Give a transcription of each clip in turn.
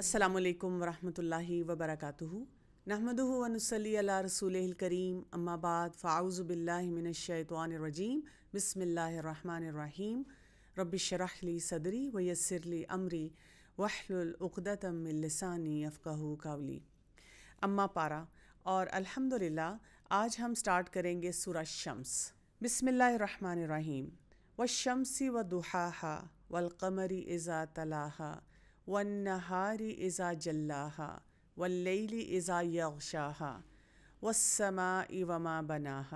अस्सलामुअलैकुम वरहमतुल्लाहि वबरकातुहू नहमदुहु व नुसल्ली अला रसूलिहिल करीम अम्मा बाद फ़अऊज़ु बिल्लाहि मिनश शैतानिर रजीम बिस्मिल्लाहिर रहमानिर रहीम रब्बिश्रह ली सदरी व यस्सिर ली अमरी वहलुल उक़दतम मिन लिसानी यफ़क़हू क़ौली। अम्मा पारा और अल्हम्दुलिल्लाह आज हम स्टार्ट करेंगे सूरह शम्स। बिस्मिल्लाहिर रहमानिर रहीम। वश्शम्सी व दुहाहा वल क़मरी इज़ा तलाहा वन्नहारी इज़ा जल्लाहा वल्लैली इज़ा यग़शाहा वस्समाई वमा बनाहा।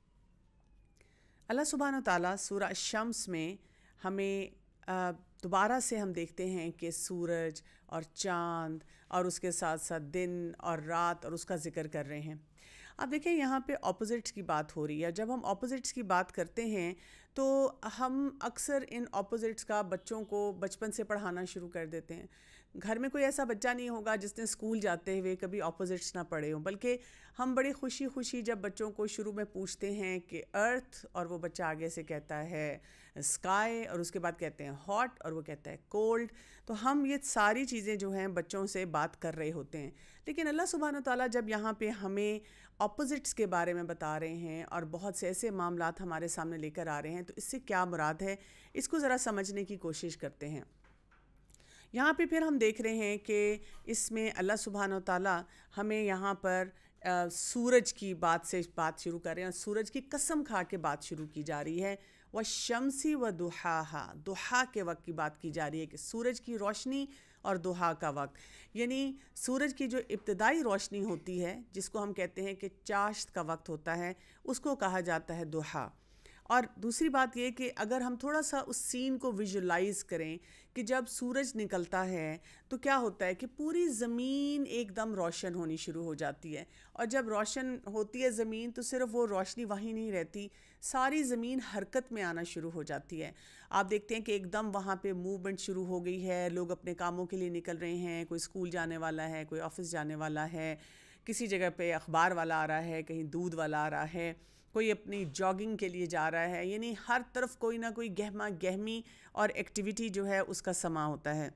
अल्लाह सुब्हानहू तआला सूरह शम्स में हमें दोबारा से हम देखते हैं कि सूरज और चाँद और उसके साथ साथ दिन और रात और उसका ज़िक्र कर रहे हैं। अब देखें यहाँ पे ऑपोजिट्स की बात हो रही है। जब हम ऑपोजिट्स की बात करते हैं तो हम अक्सर इन ऑपोजिट्स का बच्चों को बचपन से पढ़ाना शुरू कर देते हैं। घर में कोई ऐसा बच्चा नहीं होगा जिसने स्कूल जाते हुए कभी ऑपोजिट्स ना पढ़े हों, बल्कि हम बड़ी खुशी खुशी जब बच्चों को शुरू में पूछते हैं कि अर्थ और वो बच्चा आगे से कहता है स्काई और उसके बाद कहते हैं हॉट और वो कहता है कोल्ड, तो हम ये सारी चीज़ें जो हैं बच्चों से बात कर रहे होते हैं। लेकिन अल्लाह सुब्हानहू तआला जब यहाँ पे हमें ऑपोजिट्स के बारे में बता रहे हैं और बहुत से ऐसे मामलात हमारे सामने लेकर आ रहे हैं, तो इससे क्या मुराद है इसको ज़रा समझने की कोशिश करते हैं। यहाँ पे फिर हम देख रहे हैं कि इसमें अल्लाह सुब्हानहू तआला हमें यहाँ पर सूरज की बात से बात शुरू कर रहे हैं और सूरज की कसम खा के बात शुरू की जा रही है। व शम्सी व दुहाहा, दुहा के वक्त की बात की जा रही है कि सूरज की रोशनी और दुहा का वक्त, यानी सूरज की जो इब्तदाई रोशनी होती है जिसको हम कहते हैं कि चाश्त का वक्त होता है, उसको कहा जाता है दुहा। और दूसरी बात ये कि अगर हम थोड़ा सा उस सीन को विजुलाइज़ करें कि जब सूरज निकलता है तो क्या होता है कि पूरी ज़मीन एकदम रोशन होनी शुरू हो जाती है, और जब रोशन होती है ज़मीन तो सिर्फ वो रोशनी वहीं नहीं रहती, सारी ज़मीन हरकत में आना शुरू हो जाती है। आप देखते हैं कि एकदम वहाँ पे मूवमेंट शुरू हो गई है, लोग अपने कामों के लिए निकल रहे हैं, कोई स्कूल जाने वाला है, कोई ऑफिस जाने वाला है, किसी जगह पे अखबार वाला आ रहा है, कहीं दूध वाला आ रहा है, कोई अपनी जॉगिंग के लिए जा रहा है, यानी हर तरफ कोई ना कोई गहमा गहमी और एक्टिविटी जो है उसका समा होता है।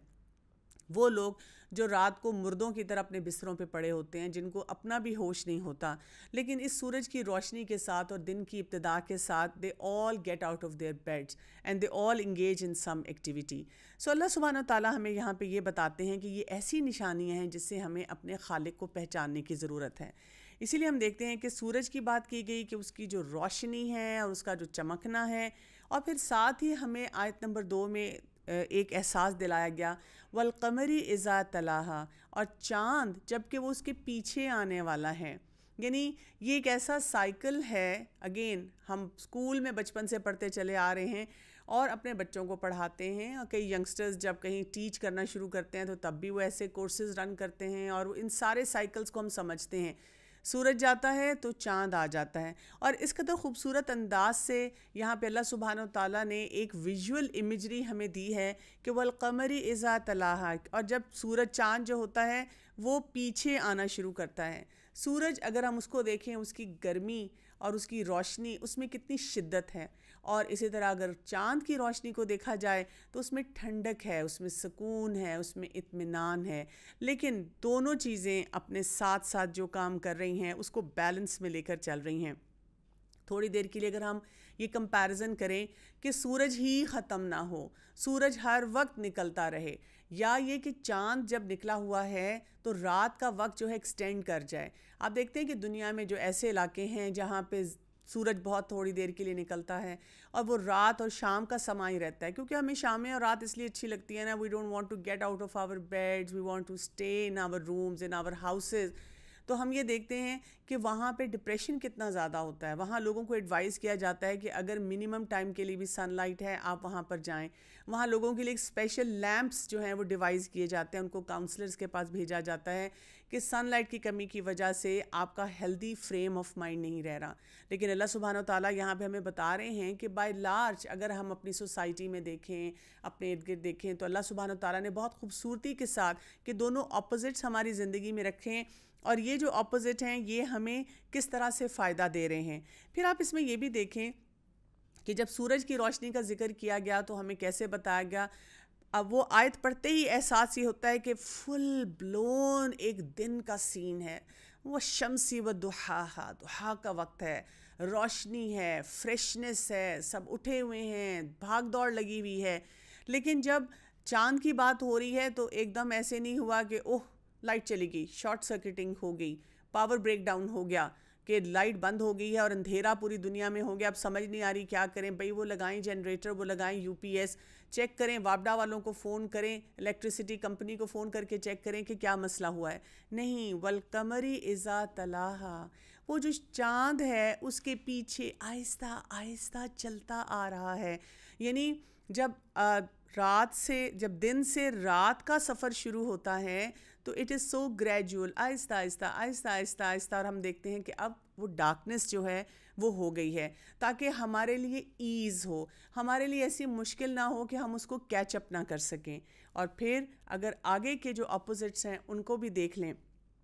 वो लोग जो रात को मुर्दों की तरह अपने बिस्तरों पे पड़े होते हैं, जिनको अपना भी होश नहीं होता, लेकिन इस सूरज की रोशनी के साथ और दिन की इब्तिदा के साथ they all get out of their beds and they all engage in some activity. So अल्लाह सुब्हानहू तआला हमें यहाँ पे ये बताते हैं कि ये ऐसी निशानियाँ हैं जिससे हमें अपने खालिक को पहचानने की ज़रूरत है। इसीलिए हम देखते हैं कि सूरज की बात की गई कि उसकी जो रोशनी है और उसका जो चमकना है, और फिर साथ ही हमें आयत नंबर 2 में एक एहसास दिलाया गया वल क़मरी इज़ा तलाहा, और चाँद जबकि वो उसके पीछे आने वाला है। यानी ये एक ऐसा साइकिल है, अगेन हम स्कूल में बचपन से पढ़ते चले आ रहे हैं और अपने बच्चों को पढ़ाते हैं, और कई यंगस्टर्स जब कहीं टीच करना शुरू करते हैं तो तब भी वो ऐसे कोर्सेज़ रन करते हैं और इन सारे साइकिल्स को हम समझते हैं। सूरज जाता है तो चाँद आ जाता है, और इस कदर ख़ूबसूरत अंदाज से यहाँ पे अल्लाह सुब्हानहू तआला ने एक विजुअल इमेजरी हमें दी है कि वल क़मरी इज़ा तलाहा, और जब सूरज चाँद जो होता है वो पीछे आना शुरू करता है। सूरज अगर हम उसको देखें, उसकी गर्मी और उसकी रोशनी उसमें कितनी शिद्दत है, और इसी तरह अगर चाँद की रोशनी को देखा जाए तो उसमें ठंडक है, उसमें सुकून है, उसमें इत्मीनान है। लेकिन दोनों चीज़ें अपने साथ साथ जो काम कर रही हैं उसको बैलेंस में लेकर चल रही हैं। थोड़ी देर के लिए अगर हम ये कंपैरिजन करें कि सूरज ही ख़त्म ना हो, सूरज हर वक्त निकलता रहे, या ये कि चाँद जब निकला हुआ है तो रात का वक्त जो है एक्सटेंड कर जाए। आप देखते हैं कि दुनिया में जो ऐसे इलाके हैं जहाँ पे सूरज बहुत थोड़ी देर के लिए निकलता है और वो रात और शाम का समा ही रहता है, क्योंकि हमें शामें और रात इसलिए अच्छी लगती है ना, we don't want to get out of our beds, we want to stay in our rooms, in our houses. तो हम ये देखते हैं कि वहाँ पे डिप्रेशन कितना ज़्यादा होता है। वहाँ लोगों को एडवाइस किया जाता है कि अगर मिनिमम टाइम के लिए भी सनलाइट है आप वहाँ पर जाएं। वहाँ लोगों के लिए एक स्पेशल लैंप्स जो हैं वो डिवाइस किए जाते हैं, उनको काउंसलर्स के पास भेजा जाता है कि सनलाइट की कमी की वजह से आपका हेल्दी फ्रेम ऑफ माइंड नहीं रह रहा। लेकिन अल्लाह सुब्हानहू तआला यहाँ पे हमें बता रहे हैं कि बाय लार्ज अगर हम अपनी सोसाइटी में देखें, अपने इर्द गिर्द देखें, तो अल्लाह सुब्हानहू तआला ने बहुत खूबसूरती के साथ कि दोनों ऑपोजिट्स हमारी ज़िंदगी में रखें, और ये जो ऑपोजिट हैं ये हमें किस तरह से फ़ायदा दे रहे हैं। फिर आप इसमें ये भी देखें कि जब सूरज की रोशनी का जिक्र किया गया तो हमें कैसे बताया गया, अब वो आयत पढ़ते ही एहसास ये होता है कि फुल ब्लोन एक दिन का सीन है। वो शम्सी व दुहा, दुहा का वक्त है, रोशनी है, फ्रेशनेस है, सब उठे हुए हैं, भाग दौड़ लगी हुई है। लेकिन जब चांद की बात हो रही है तो एकदम ऐसे नहीं हुआ कि ओह लाइट चली गई, शॉर्ट सर्किटिंग हो गई, पावर ब्रेक डाउन हो गया कि लाइट बंद हो गई है और अंधेरा पूरी दुनिया में हो गया, अब समझ नहीं आ रही क्या करें भाई। वो लगाएं जनरेटर, वो लगाएं यूपीएस, चेक करें, वापडा वालों को फ़ोन करें, इलेक्ट्रिसिटी कंपनी को फ़ोन करके चेक करें कि क्या मसला हुआ है। नहीं, वल कमरी इज़ा तलाहा, वो जो चांद है उसके पीछे आहिस्ता आहिस्ता चलता आ रहा है। यानी जब जब दिन से रात का सफ़र शुरू होता है तो it is so gradual, Aahista Aahista Aahista Aahista Aahista, और हम देखते हैं कि अब वो डार्कनेस जो है वो हो गई है, ताकि हमारे लिए ईज़ हो, हमारे लिए ऐसी मुश्किल ना हो कि हम उसको कैच अप ना कर सकें। और फिर अगर आगे के जो अपोजिट्स हैं उनको भी देख लें।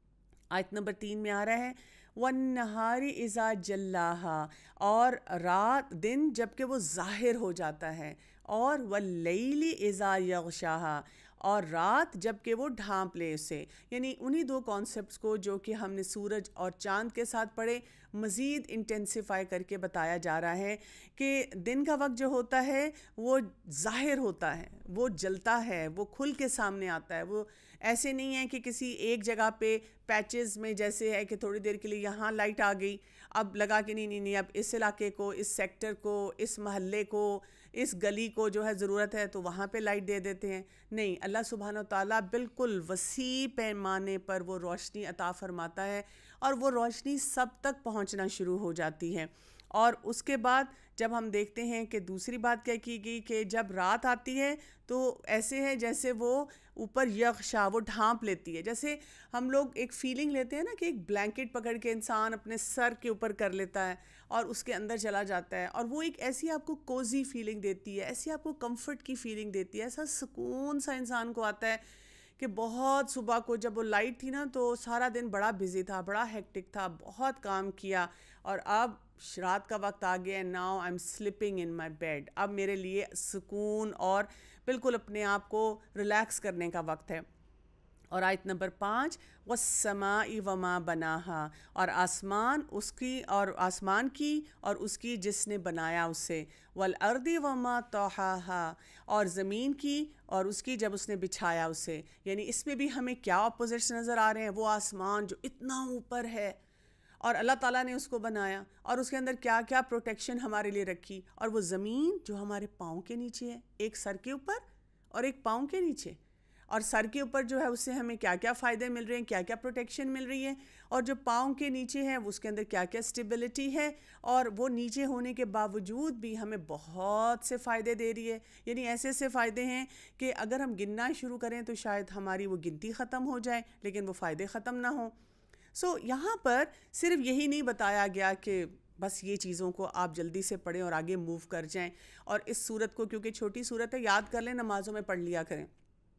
आयत नंबर 3 में आ रहा है वन नहारी इज़ा जल्लाहा, और रात दिन जबकि वो ज़ाहिर हो जाता है, और वल्लैली इज़ा यग़शाहा, और रात जबकि वो ढांप ले उसे। यानी उन्हीं दो कॉन्सेप्ट्स को जो कि हमने सूरज और चांद के साथ पढ़े, मज़ीद इंटेंसिफाई करके बताया जा रहा है कि दिन का वक्त जो होता है वो ज़ाहिर होता है, वो जलता है, वो खुल के सामने आता है। वो ऐसे नहीं है कि किसी एक जगह पे पैचेस में जैसे है कि थोड़ी देर के लिए यहाँ लाइट आ गई, अब लगा कि नहीं नहीं नहीं अब इस इलाके को, इस सेक्टर को, इस महल्ले को, इस गली को जो है ज़रूरत है तो वहाँ पे लाइट दे देते हैं। नहीं, अल्लाह सुब्हान व तआला बिल्कुल वसी पैमाने पर वो रोशनी अता फरमाता है और वो रोशनी सब तक पहुँचना शुरू हो जाती है। और उसके बाद जब हम देखते हैं कि दूसरी बात क्या की गई कि जब रात आती है तो ऐसे है जैसे वो ऊपर यग़शा, वो ढांप लेती है। जैसे हम लोग एक फीलिंग लेते हैं ना कि एक ब्लैंकेट पकड़ के इंसान अपने सर के ऊपर कर लेता है और उसके अंदर चला जाता है, और वो एक ऐसी आपको कोजी फीलिंग देती है, ऐसी आपको कंफर्ट की फीलिंग देती है, ऐसा सुकून सा इंसान को आता है कि बहुत सुबह को जब वो लाइट थी ना तो सारा दिन बड़ा बिजी था, बड़ा हेक्टिक था, बहुत काम किया, और अब रात का वक्त आ गया, now I am sleeping in my bed, अब मेरे लिए सुकून और बिल्कुल अपने आप को रिलैक्स करने का वक्त है। और आयत नंबर 5, वस्समाई वमा बनाहा, और आसमान उसकी और आसमान की और उसकी जिसने बनाया उसे, वल अर्दी वमा तौहाहा, और ज़मीन की और उसकी जब उसने बिछाया उसे। यानी इसमें भी हमें क्या अपोजिट्स नज़र आ रहे हैं। वो आसमान जो इतना ऊपर है और अल्लाह ताला ने उसको बनाया और उसके अंदर क्या क्या प्रोटेक्शन हमारे लिए रखी, और वो ज़मीन जो हमारे पाँव के नीचे है, एक सर के ऊपर और एक पाँव के नीचे, और सर के ऊपर जो है उससे हमें क्या क्या फ़ायदे मिल रहे हैं, क्या क्या प्रोटेक्शन मिल रही है, और जो पाँव के नीचे है उसके अंदर क्या क्या स्टेबिलिटी है, और वो नीचे होने के बावजूद भी हमें बहुत से फ़ायदे दे रही है। यानी ऐसे ऐसे फ़ायदे हैं कि अगर हम गिनना शुरू करें तो शायद हमारी वो गिनती ख़त्म हो जाए, लेकिन वो फ़ायदे ख़त्म ना हो। यहाँ पर सिर्फ यही नहीं बताया गया कि बस ये चीज़ों को आप जल्दी से पढ़ें और आगे मूव कर जाएं, और इस सूरत को क्योंकि छोटी सूरत है याद कर लें, नमाज़ों में पढ़ लिया करें।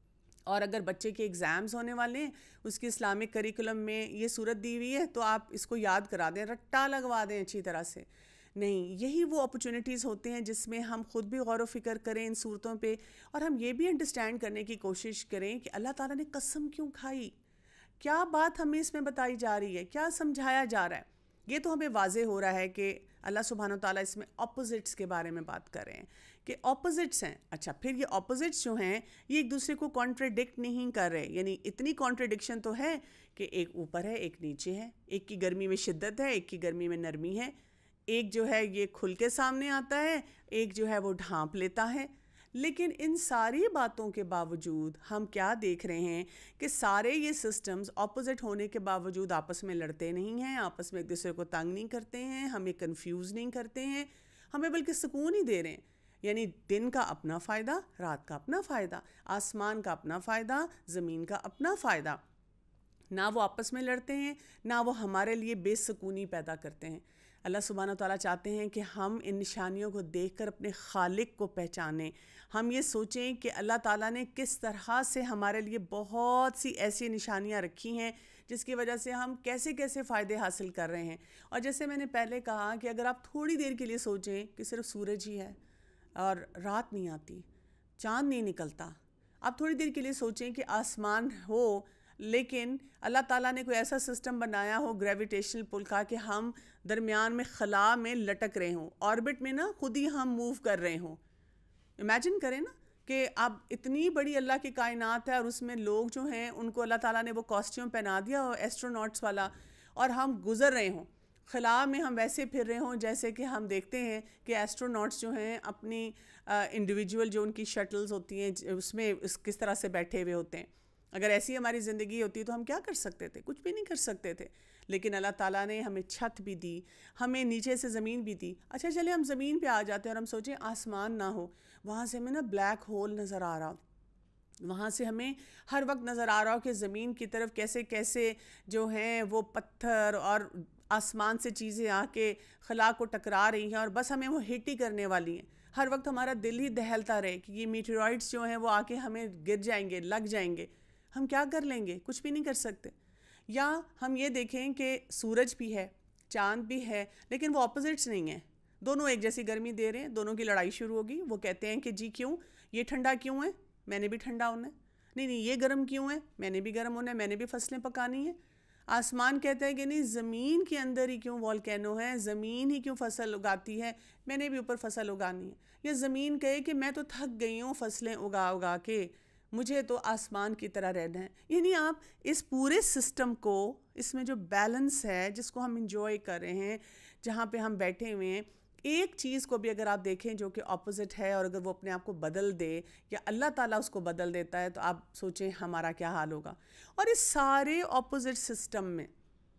और अगर बच्चे के एग्ज़ाम्स होने वाले हैं, उसकी इस्लामिक करिकुलम में ये सूरत दी हुई है तो आप इसको याद करा दें, रट्टा लगवा दें अच्छी तरह से। नहीं, यही वो अपॉर्चुनिटीज़ होते हैं जिसमें हम ख़ुद भी गौर व फिक्र करें इन सूरतों पे, और हम ये भी अंडरस्टैंड करने की कोशिश करें कि अल्लाह ताला ने कसम क्यों खाई, क्या बात हमें इसमें बताई जा रही है, क्या समझाया जा रहा है। ये तो हमें वाजे हो रहा है कि अल्लाह सुब्हानो ताला इसमें ऑपोजिट्स के बारे में बात कर रहे हैं कि ऑपोजिट्स हैं। अच्छा, फिर ये ऑपोजिट्स जो हैं ये एक दूसरे को कॉन्ट्रडिक्ट नहीं कर रहे, यानी इतनी कॉन्ट्रडिक्शन तो है कि एक ऊपर है एक नीचे है, एक की गर्मी में शिद्दत है एक की गर्मी में नरमी है, एक जो है ये खुल के सामने आता है, एक जो है वो ढांप लेता है। लेकिन इन सारी बातों के बावजूद हम क्या देख रहे हैं कि सारे ये सिस्टम्स ऑपोजिट होने के बावजूद आपस में लड़ते नहीं हैं, आपस में एक दूसरे को तंग नहीं करते हैं, हमें कंफ्यूज नहीं करते हैं, हमें बल्कि सुकून ही दे रहे हैं। यानी दिन का अपना फ़ायदा, रात का अपना फ़ायदा, आसमान का अपना फ़ायदा, ज़मीन का अपना फ़ायदा। ना वो आपस में लड़ते हैं, ना वो हमारे लिए बेसुकूनी पैदा करते हैं। अल्लाह सुब्हानो तआला चाहते हैं कि हम इन निशानियों को देखकर अपने खालिक को पहचानें। हम ये सोचें कि अल्लाह ताला ने किस तरह से हमारे लिए बहुत सी ऐसी निशानियाँ रखी हैं जिसकी वजह से हम कैसे कैसे फ़ायदे हासिल कर रहे हैं। और जैसे मैंने पहले कहा कि अगर आप थोड़ी देर के लिए सोचें कि सिर्फ सूरज ही है और रात नहीं आती, चाँद नहीं निकलता, आप थोड़ी देर के लिए सोचें कि आसमान हो, लेकिन अल्लाह ताला ने कोई ऐसा सिस्टम बनाया हो ग्रेविटेशनल पुल का कि हम दरमियान में खला में लटक रहे हों, ऑर्बिट में ना खुद ही हम मूव कर रहे हों। इमेजिन करें ना कि अब इतनी बड़ी अल्लाह की कायनात है और उसमें लोग जो हैं उनको अल्लाह ताला ने वो कॉस्ट्यूम पहना दिया हो एस्ट्रोनॉट्स वाला, और हम गुजर रहे हों खला में, हम वैसे फिर रहे हों जैसे कि हम देखते हैं कि एस्ट्रोनॉट्स जो हैं अपनी इंडिविजुअल जो उनकी शटल्स होती हैं उसमें किस तरह से बैठे हुए होते हैं। अगर ऐसी हमारी ज़िंदगी होती तो हम क्या कर सकते थे? कुछ भी नहीं कर सकते थे। लेकिन अल्लाह ताला ने हमें छत भी दी, हमें नीचे से ज़मीन भी दी। अच्छा चले हम ज़मीन पे आ जाते हैं और हम सोचें आसमान ना हो, वहाँ से हमें ना ब्लैक होल नज़र आ रहा, वहाँ से हमें हर वक्त नज़र आ रहा हो कि ज़मीन की तरफ कैसे कैसे जो हैं वो पत्थर और आसमान से चीज़ें आके खला को टकरा रही हैं और बस हमें वो हिट ही करने वाली हैं। हर वक्त हमारा दिल ही दहलता रहे कि ये मीटेरॉइड्स जो हैं वो आके हमें गिर जाएंगे, लग जाएंगे। हम क्या कर लेंगे? कुछ भी नहीं कर सकते। या हम ये देखें कि सूरज भी है, चाँद भी है, लेकिन वो ऑपोजिट्स नहीं हैं। दोनों एक जैसी गर्मी दे रहे हैं, दोनों की लड़ाई शुरू होगी। वो कहते हैं कि जी क्यों, ये ठंडा क्यों है, मैंने भी ठंडा होना है। नहीं नहीं, ये गर्म क्यों है, मैंने भी गर्म होना है, मैंने भी फसलें पकानी है। आसमान कहता है कि नहीं, ज़मीन के अंदर ही क्यों वॉल्केनो है, ज़मीन ही क्यों फसल उगाती है, मैंने भी ऊपर फसल उगानी है। या ज़मीन कहे कि मैं तो थक गई हूँ फसलें उगा उगा के, मुझे तो आसमान की तरह रहना है। यानी आप इस पूरे सिस्टम को, इसमें जो बैलेंस है जिसको हम इंजॉय कर रहे हैं, जहाँ पे हम बैठे हुए हैं, एक चीज़ को भी अगर आप देखें जो कि ऑपोजिट है और अगर वो अपने आप को बदल दे या अल्लाह ताला उसको बदल देता है, तो आप सोचें हमारा क्या हाल होगा। और इस सारे ऑपोजिट सिस्टम में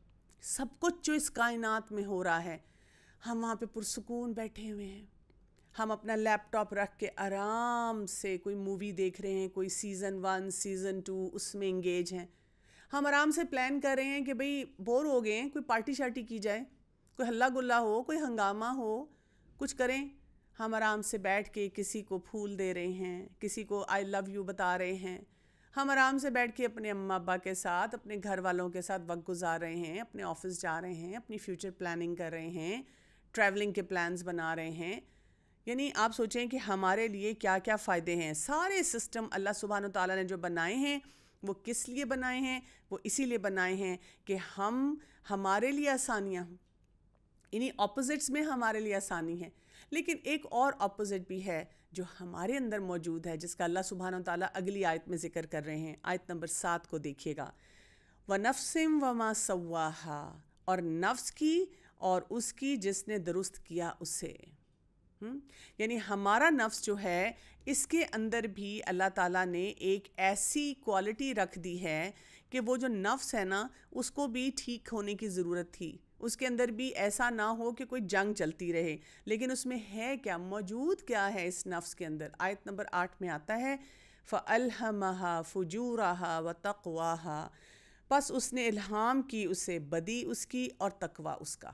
सब कुछ जो इस कायनात में हो रहा है, हम वहाँ पे पुरसुकून बैठे हुए हैं। हम अपना लैपटॉप रख के आराम से कोई मूवी देख रहे हैं, कोई सीज़न 1 सीज़न 2 उसमें इंगेज हैं। हम आराम से प्लान कर रहे हैं कि भाई बोर हो गए हैं, कोई पार्टी शार्टी की जाए, कोई हल्ला गुल्ला हो, कोई हंगामा हो, कुछ करें। हम आराम से बैठ के किसी को फूल दे रहे हैं, किसी को आई लव यू बता रहे हैं। हम आराम से बैठ के अपने अम्मा अब्बा के साथ, अपने घर वालों के साथ वक्त गुजार रहे हैं, अपने ऑफिस जा रहे हैं, अपनी फ्यूचर प्लानिंग कर रहे हैं, ट्रैवलिंग के प्लान्स बना रहे हैं। यानी आप सोचें कि हमारे लिए क्या क्या फ़ायदे हैं। सारे सिस्टम अल्लाह सुब्हान व तआला ने जो बनाए हैं वो किस लिए बनाए हैं? वो इसीलिए बनाए हैं कि हमारे लिए आसानियाँ हों। इन्हीं ऑपोजिट्स में हमारे लिए आसानी है, लेकिन एक और ऑपोजिट भी है जो हमारे अंदर मौजूद है, जिसका अल्लाह सुब्हान व तआला अगली आयत में ज़िक्र कर रहे हैं। आयत नंबर 7 को देखिएगा। व नफ्सिम व मा सव्वाहा, और नफ्स की और उसकी जिसने दुरुस्त किया उसे। यानी हमारा नफ्स जो है, इसके अंदर भी अल्लाह ताला ने एक ऐसी क्वालिटी रख दी है कि वो जो नफ्स है ना, उसको भी ठीक होने की ज़रूरत थी। उसके अंदर भी ऐसा ना हो कि कोई जंग चलती रहे। लेकिन उसमें है क्या, मौजूद क्या है इस नफ्स के अंदर? आयत नंबर 8 में आता है फ़अल्हमहा फ़ुजूरहा व तक़वाहा, बस उसने इल्हाम की उसे बदी उसकी और तकवा उसका।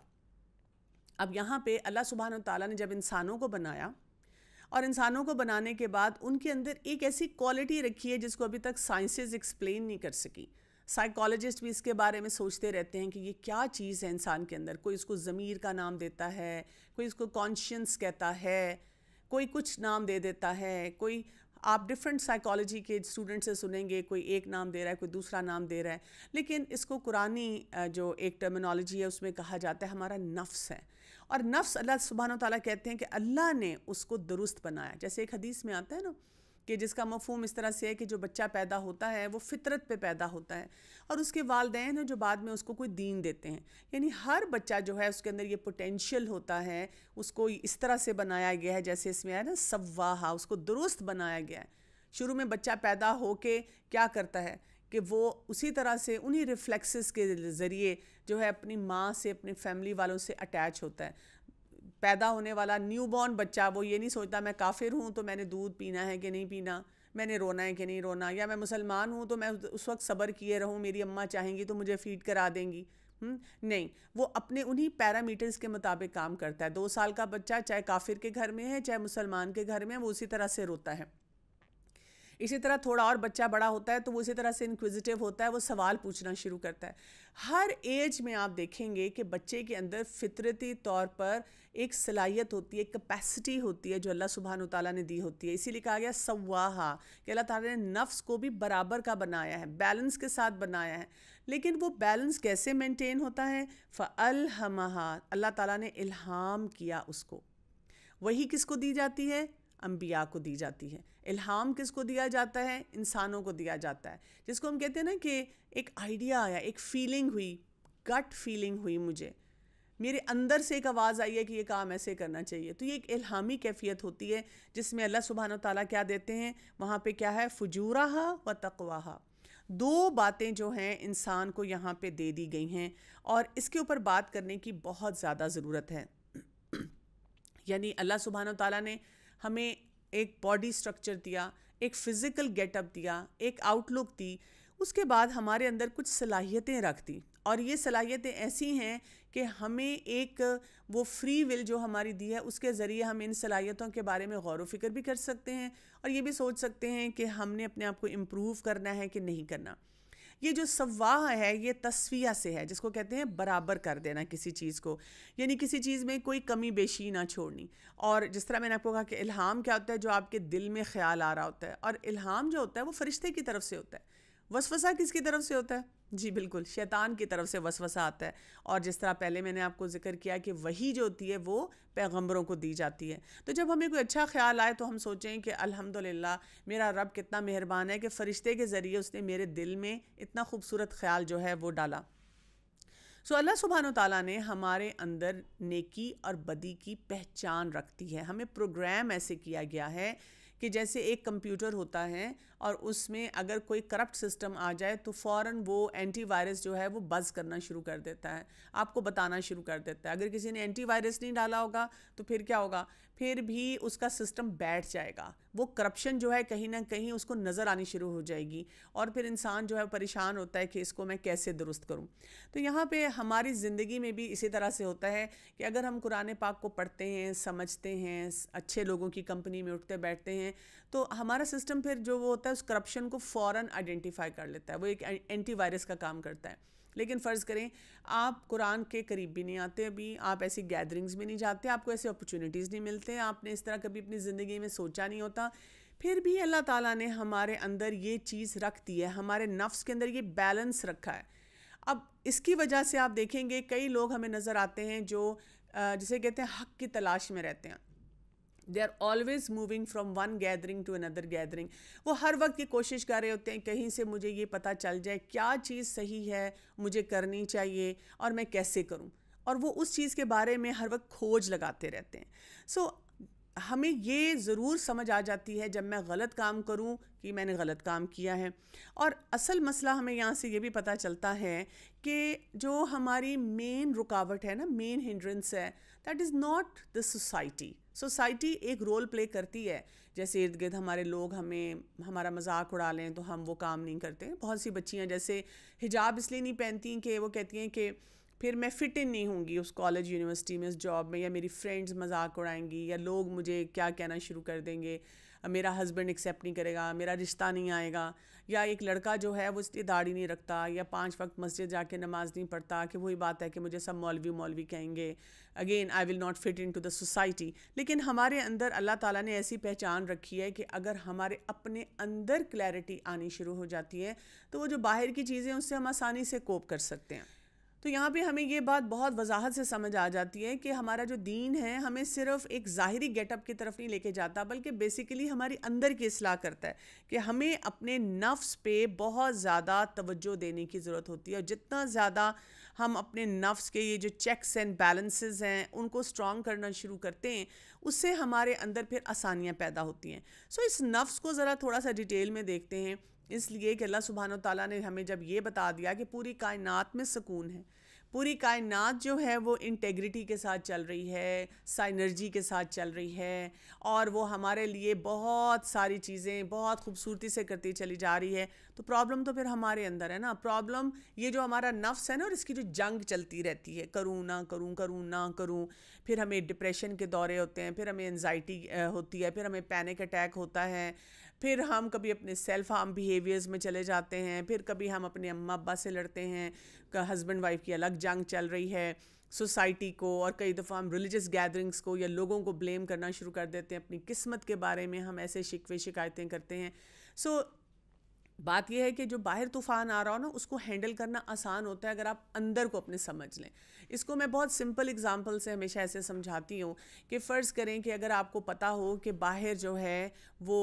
अब यहाँ पे अल्लाह सुब्हान व तआला ने जब इंसानों को बनाया, और इंसानों को बनाने के बाद उनके अंदर एक ऐसी क्वालिटी रखी है जिसको अभी तक साइंसेस एक्सप्लेन नहीं कर सकी। साइकोलॉजिस्ट भी इसके बारे में सोचते रहते हैं कि ये क्या चीज़ है इंसान के अंदर। कोई इसको ज़मीर का नाम देता है, कोई इसको कॉन्शियंस कहता है, कोई कुछ नाम दे देता है, कोई आप डिफरेंट साइकोलॉजी के स्टूडेंट से सुनेंगे, कोई एक नाम दे रहा है, कोई दूसरा नाम दे रहा है। लेकिन इसको कुरानी जो एक टर्मिनोलॉजी है उसमें कहा जाता है हमारा नफ्स है। और नफ्स अल्लाह सुब्हान व तआला कहते हैं कि अल्लाह ने उसको दुरुस्त बनाया। जैसे एक हदीस में आता है ना कि जिसका मफ़हूम इस तरह से है कि जो बच्चा पैदा होता है वो फितरत पे पैदा होता है, और उसके वालिदैन हैं जो बाद में उसको कोई दीन देते हैं। यानी हर बच्चा जो है उसके अंदर ये पोटेंशियल होता है, उसको इस तरह से बनाया गया है, जैसे इसमें आया ना सव्वाहा, उसको दुरुस्त बनाया गया है। शुरू में बच्चा पैदा होके क्या करता है कि वो उसी तरह से उन्हीं रिफ्लेक्सेस के ज़रिए जो है अपनी माँ से, अपनी फैमिली वालों से अटैच होता है। पैदा होने वाला न्यूबॉर्न बच्चा वो ये नहीं सोचता मैं काफिर हूँ तो मैंने दूध पीना है कि नहीं पीना, मैंने रोना है कि नहीं रोना, या मैं मुसलमान हूँ तो मैं उस वक्त सब्र किए रहूँ, मेरी अम्मा चाहेंगी तो मुझे फ़ीड करा देंगी। नहीं, वो अपने उन्हीं पैरामीटर्स के मुताबिक काम करता है। 2 साल का बच्चा चाहे काफिर के घर में है चाहे मुसलमान के घर में, वो उसी तरह से रोता है। इसी तरह थोड़ा और बच्चा बड़ा होता है तो वो इसी तरह से इंक्विजिटिव होता है, वो सवाल पूछना शुरू करता है। हर एज में आप देखेंगे कि बच्चे के अंदर फितरती तौर पर एक सलाहियत होती है, एक कैपेसिटी होती है जो अल्लाह सुब्हान ताला ने दी होती है। इसीलिए कहा गया सव्वाहा, कि अल्लाह ताला ने नफ्स को भी बराबर का बनाया है, बैलेंस के साथ बनाया है। लेकिन वो बैलेंस कैसे मेंटेन होता है? फ़अल्हमहा, अल्लाह ताला ने इल्हाम किया उसको। वही किसको दी जाती है? अंबिया को दी जाती है। इल्हाम किसको दिया जाता है? इंसानों को दिया जाता है। जिसको हम कहते हैं ना कि एक आइडिया आया, एक फीलिंग हुई, गट फीलिंग हुई, मुझे मेरे अंदर से एक आवाज़ आई है कि ये काम ऐसे करना चाहिए। तो ये एक इल्हामी कैफियत होती है जिसमें अल्लाह सुब्हान ताला क्या देते हैं? वहाँ पे क्या है? फुजूरहा व तक़वाहा, दो बातें जो हैं इंसान को यहाँ पे दे दी गई हैं और इसके ऊपर बात करने की बहुत ज़्यादा ज़रूरत है। यानी अल्लाह सुब्हान ताला ने हमें एक बॉडी स्ट्रक्चर दिया, एक फ़िज़िकल गेटअप दिया, एक आउटलुक दी, उसके बाद हमारे अंदर कुछ सलाहियतें रख दी। और ये सलाहियतें ऐसी हैं कि हमें एक वो फ्री विल जो हमारी दी है उसके ज़रिए हम इन सलाहियतों के बारे में गौर व फिक्र भी कर सकते हैं और ये भी सोच सकते हैं कि हमने अपने आप को इम्प्रूव करना है कि नहीं करना। ये जो सवाह है ये तस्विया से है, जिसको कहते हैं बराबर कर देना किसी चीज़ को, यानी किसी चीज़ में कोई कमी बेशी ना छोड़नी। और जिस तरह मैंने आपको कहा कि इल्हाम क्या होता है? जो आपके दिल में ख्याल आ रहा होता है। और इल्हाम जो होता है वो फरिश्ते की तरफ से होता है। वसवसा किसकी तरफ से होता है? जी बिल्कुल, शैतान की तरफ से वसवसा आता है। और जिस तरह पहले मैंने आपको जिक्र किया कि वही जो होती है वो पैगंबरों को दी जाती है। तो जब हमें कोई अच्छा ख्याल आए तो हम सोचें कि अल्हम्दुलिल्लाह, मेरा रब कितना मेहरबान है कि फ़रिश्ते के ज़रिए उसने मेरे दिल में इतना खूबसूरत ख्याल जो है वो डाला। सो अल्लाह सुब्हान ताला ने हमारे अंदर नेकी और बदी की पहचान रखती है। हमें प्रोग्राम ऐसे किया गया है कि जैसे एक कंप्यूटर होता है और उसमें अगर कोई करप्ट सिस्टम आ जाए तो फ़ौरन वो एंटीवायरस जो है वो बज़ करना शुरू कर देता है, आपको बताना शुरू कर देता है। अगर किसी ने एंटीवायरस नहीं डाला होगा तो फिर क्या होगा? फिर भी उसका सिस्टम बैठ जाएगा, वो करप्शन जो है कहीं ना कहीं उसको नज़र आनी शुरू हो जाएगी और फिर इंसान जो है परेशान होता है कि इसको मैं कैसे दुरुस्त करूं। तो यहाँ पे हमारी ज़िंदगी में भी इसी तरह से होता है कि अगर हम कुरान पाक को पढ़ते हैं, समझते हैं, अच्छे लोगों की कंपनी में उठते बैठते हैं, तो हमारा सिस्टम फिर जो वो होता है उस करप्शन को फ़ौरन आइडेंटिफाई कर लेता है, वो एक एंटीवायरस का काम करता है। लेकिन फ़र्ज़ करें आप कुरान के करीब भी नहीं आते, अभी आप ऐसी गैदरिंग्स में नहीं जाते, आपको ऐसे अपॉर्चुनिटीज़ नहीं मिलते, आपने इस तरह कभी अपनी ज़िंदगी में सोचा नहीं होता, फिर भी अल्लाह ताला ने हमारे अंदर ये चीज़ रख दी है, हमारे नफ्स के अंदर ये बैलेंस रखा है। अब इसकी वजह से आप देखेंगे कई लोग हमें नज़र आते हैं जो जिसे कहते हैं हक़ की तलाश में रहते हैं। They are always moving from one gathering to another gathering. वो हर वक्त ये कोशिश कर रहे होते हैं कहीं से मुझे ये पता चल जाए क्या चीज़ सही है, मुझे करनी चाहिए और मैं कैसे करूं, और वो उस चीज़ के बारे में हर वक्त खोज लगाते रहते हैं। सो हमें ये ज़रूर समझ आ जाती है जब मैं गलत काम करूं कि मैंने गलत काम किया है। और असल मसला हमें यहाँ से ये भी पता चलता है कि जो हमारी मेन रुकावट है ना, मेन हिंड्रेंस है, that is not the society. Society एक रोल प्ले करती है, जैसे इर्द गिर्द हमारे लोग हमें हमारा मजाक उड़ा लें तो हम वो काम नहीं करते। बहुत सी बच्चियाँ जैसे हिजाब इसलिए नहीं पहनती कि वो कहती हैं कि फिर मैं फ़िट इन नहीं होंगी उस कॉलेज, यूनिवर्सिटी में, उस जॉब में, या मेरी फ्रेंड्स मजाक उड़ाएंगी, या लोग मुझे क्या कहना शुरू कर देंगे, मेरा हस्बैंड एक्सेप्ट नहीं करेगा, मेरा रिश्ता नहीं आएगा। या एक लड़का जो है वो इसलिए दाढ़ी नहीं रखता या 5 वक्त मस्जिद जाके नमाज़ नहीं पढ़ता कि वही बात है कि मुझे सब मौलवी मौलवी कहेंगे, again I will not fit into the society. लेकिन हमारे अंदर अल्लाह ताला ने ऐसी पहचान रखी है कि अगर हमारे अपने अंदर क्लैरिटी आनी शुरू हो जाती है तो वो जो बाहर की चीज़ें उससे हम आसानी से कोप कर सकते हैं। तो यहाँ पे हमें ये बात बहुत वजाहत से समझ आ जाती है कि हमारा जो दीन है हमें सिर्फ एक ज़ाहिरी गेटअप की तरफ नहीं लेके जाता, बल्कि बेसिकली हमारी अंदर की इस्लाह करता है कि हमें अपने नफ्स पे बहुत ज़्यादा तवज्जो देने की ज़रूरत होती है। और जितना ज़्यादा हम अपने नफ्स के ये जो चेक्स एंड बैलेंसेस हैं उनको स्ट्रॉन्ग करना शुरू करते हैं, उससे हमारे अंदर फिर आसानियाँ पैदा होती हैं। सो इस नफ्स को ज़रा थोड़ा सा डिटेल में देखते हैं, इसलिए कि अल्लाह सुब्हानो ताला ने हमें जब ये बता दिया कि पूरी कायनात में सुकून है, पूरी कायनात जो है वो इंटेग्रिटी के साथ चल रही है, साइनर्जी के साथ चल रही है, और वो हमारे लिए बहुत सारी चीज़ें बहुत खूबसूरती से करती चली जा रही है, तो प्रॉब्लम तो फिर हमारे अंदर है ना। प्रॉब्लम ये जो हमारा नफ्स है ना, और इसकी जो जंग चलती रहती है, करूँ ना करूँ, करूँ ना करूँ, फिर हमें डिप्रेशन के दौरे होते हैं, फिर हमें एनजाइटी होती है, फिर हमें पैनिक अटैक होता है, फिर हम कभी अपने सेल्फ हार्म बिहेवियर्स में चले जाते हैं, फिर कभी हम अपने अम्मा अब्बा से लड़ते हैं, हस्बैंड वाइफ की अलग जंग चल रही है, सोसाइटी को, और कई दफ़ा हम रिलीजियस गैदरिंग्स को या लोगों को ब्लेम करना शुरू कर देते हैं, अपनी किस्मत के बारे में हम ऐसे शिकवे शिकायतें करते हैं। सो बात यह है कि जो बाहर तूफ़ान आ रहा हो ना, उसको हैंडल करना आसान होता है अगर आप अंदर को अपने समझ लें। इसको मैं बहुत सिंपल एग्जांपल से हमेशा ऐसे समझाती हूँ कि फ़र्ज़ करें कि अगर आपको पता हो कि बाहर जो है वो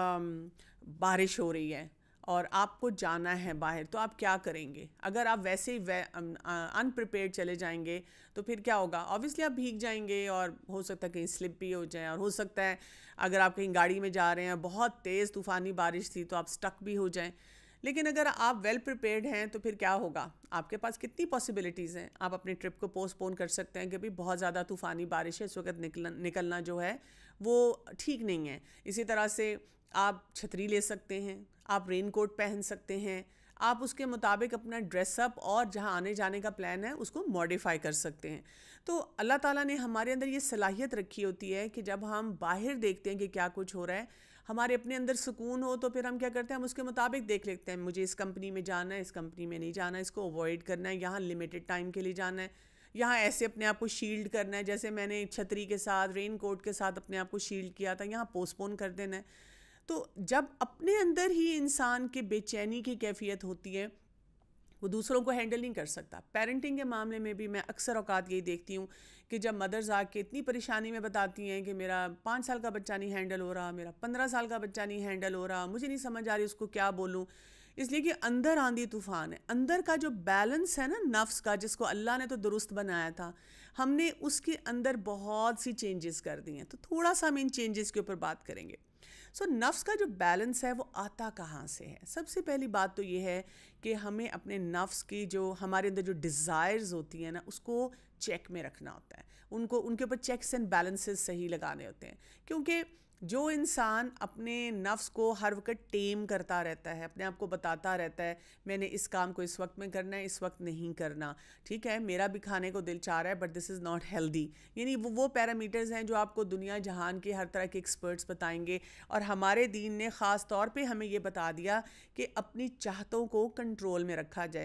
बारिश हो रही है और आपको जाना है बाहर, तो आप क्या करेंगे? अगर आप वैसे ही अनप्रिपेयर्ड चले जाएंगे तो फिर क्या होगा? ऑब्वियसली आप भीग जाएंगे और हो सकता है कहीं स्लिप भी हो जाए, और हो सकता है अगर आप कहीं गाड़ी में जा रहे हैं, बहुत तेज़ तूफ़ानी बारिश थी, तो आप स्टक भी हो जाएं। लेकिन अगर आप वेल प्रिपेयर्ड हैं तो फिर क्या होगा? आपके पास कितनी पॉसिबिलिटीज़ हैं। आप अपनी ट्रिप को पोस्टपोन कर सकते हैं कि भाई बहुत ज़्यादा तूफ़ानी बारिश है, इस वक्त निकलना जो है वो ठीक नहीं है। इसी तरह से आप छतरी ले सकते हैं, आप रेन कोट पहन सकते हैं, आप उसके मुताबिक अपना ड्रेसअप और जहाँ आने जाने का प्लान है उसको मॉडिफाई कर सकते हैं। तो अल्लाह ताला ने हमारे अंदर ये सलाहियत रखी होती है कि जब हम बाहर देखते हैं कि क्या कुछ हो रहा है, हमारे अपने अंदर सुकून हो, तो फिर हम क्या करते हैं, हम उसके मुताबिक देख लेते हैं, मुझे इस कंपनी में जाना है, इस कंपनी में नहीं जाना, इसको अवॉइड करना है, यहाँ लिमिटेड टाइम के लिए जाना है, यहाँ ऐसे अपने आप को शील्ड करना है, जैसे मैंने छतरी के साथ रेन कोट के साथ अपने आप को शील्ड किया था, यहाँ पोस्टपोन कर देना है। तो जब अपने अंदर ही इंसान के बेचैनी की कैफियत होती है, वो दूसरों को हैंडल नहीं कर सकता। पेरेंटिंग के मामले में भी मैं अक्सर औकात यही देखती हूँ कि जब मदर्स आके इतनी परेशानी में बताती हैं कि मेरा 5 साल का बच्चा नहीं हैंडल हो रहा, मेरा 15 साल का बच्चा नहीं हैंडल हो रहा, मुझे नहीं समझ आ रही उसको क्या बोलूँ, इसलिए कि अंदर आंधी तूफान है। अंदर का जो बैलेंस है ना नफ्स का, जिसको अल्लाह ने तो दुरुस्त बनाया था, हमने उसके अंदर बहुत सी चेंजेस कर दी हैं। तो थोड़ा सा हम इन चेंजेस के ऊपर बात करेंगे। सो नफ्स का जो बैलेंस है वो आता कहाँ से है? सबसे पहली बात तो ये है कि हमें अपने नफ्स की जो हमारे अंदर जो डिज़ायर्स होती हैं ना, उसको चेक में रखना होता है, उनको उनके ऊपर चेक्स एंड बैलेंसेस सही लगाने होते हैं। क्योंकि जो इंसान अपने नफ्स को हर वक्त टेम करता रहता है, अपने आप को बताता रहता है मैंने इस काम को इस वक्त में करना है, इस वक्त नहीं करना, ठीक है, मेरा भी खाने को दिल चाह रहा है but this is not healthy, यानी वो पैरामीटर्स हैं जो आपको दुनिया जहान के हर तरह के एक्सपर्ट्स बताएंगे। और हमारे दीन ने ख़ास तौर पे हमें ये बता दिया कि अपनी चाहतों को कंट्रोल में रखा जाए।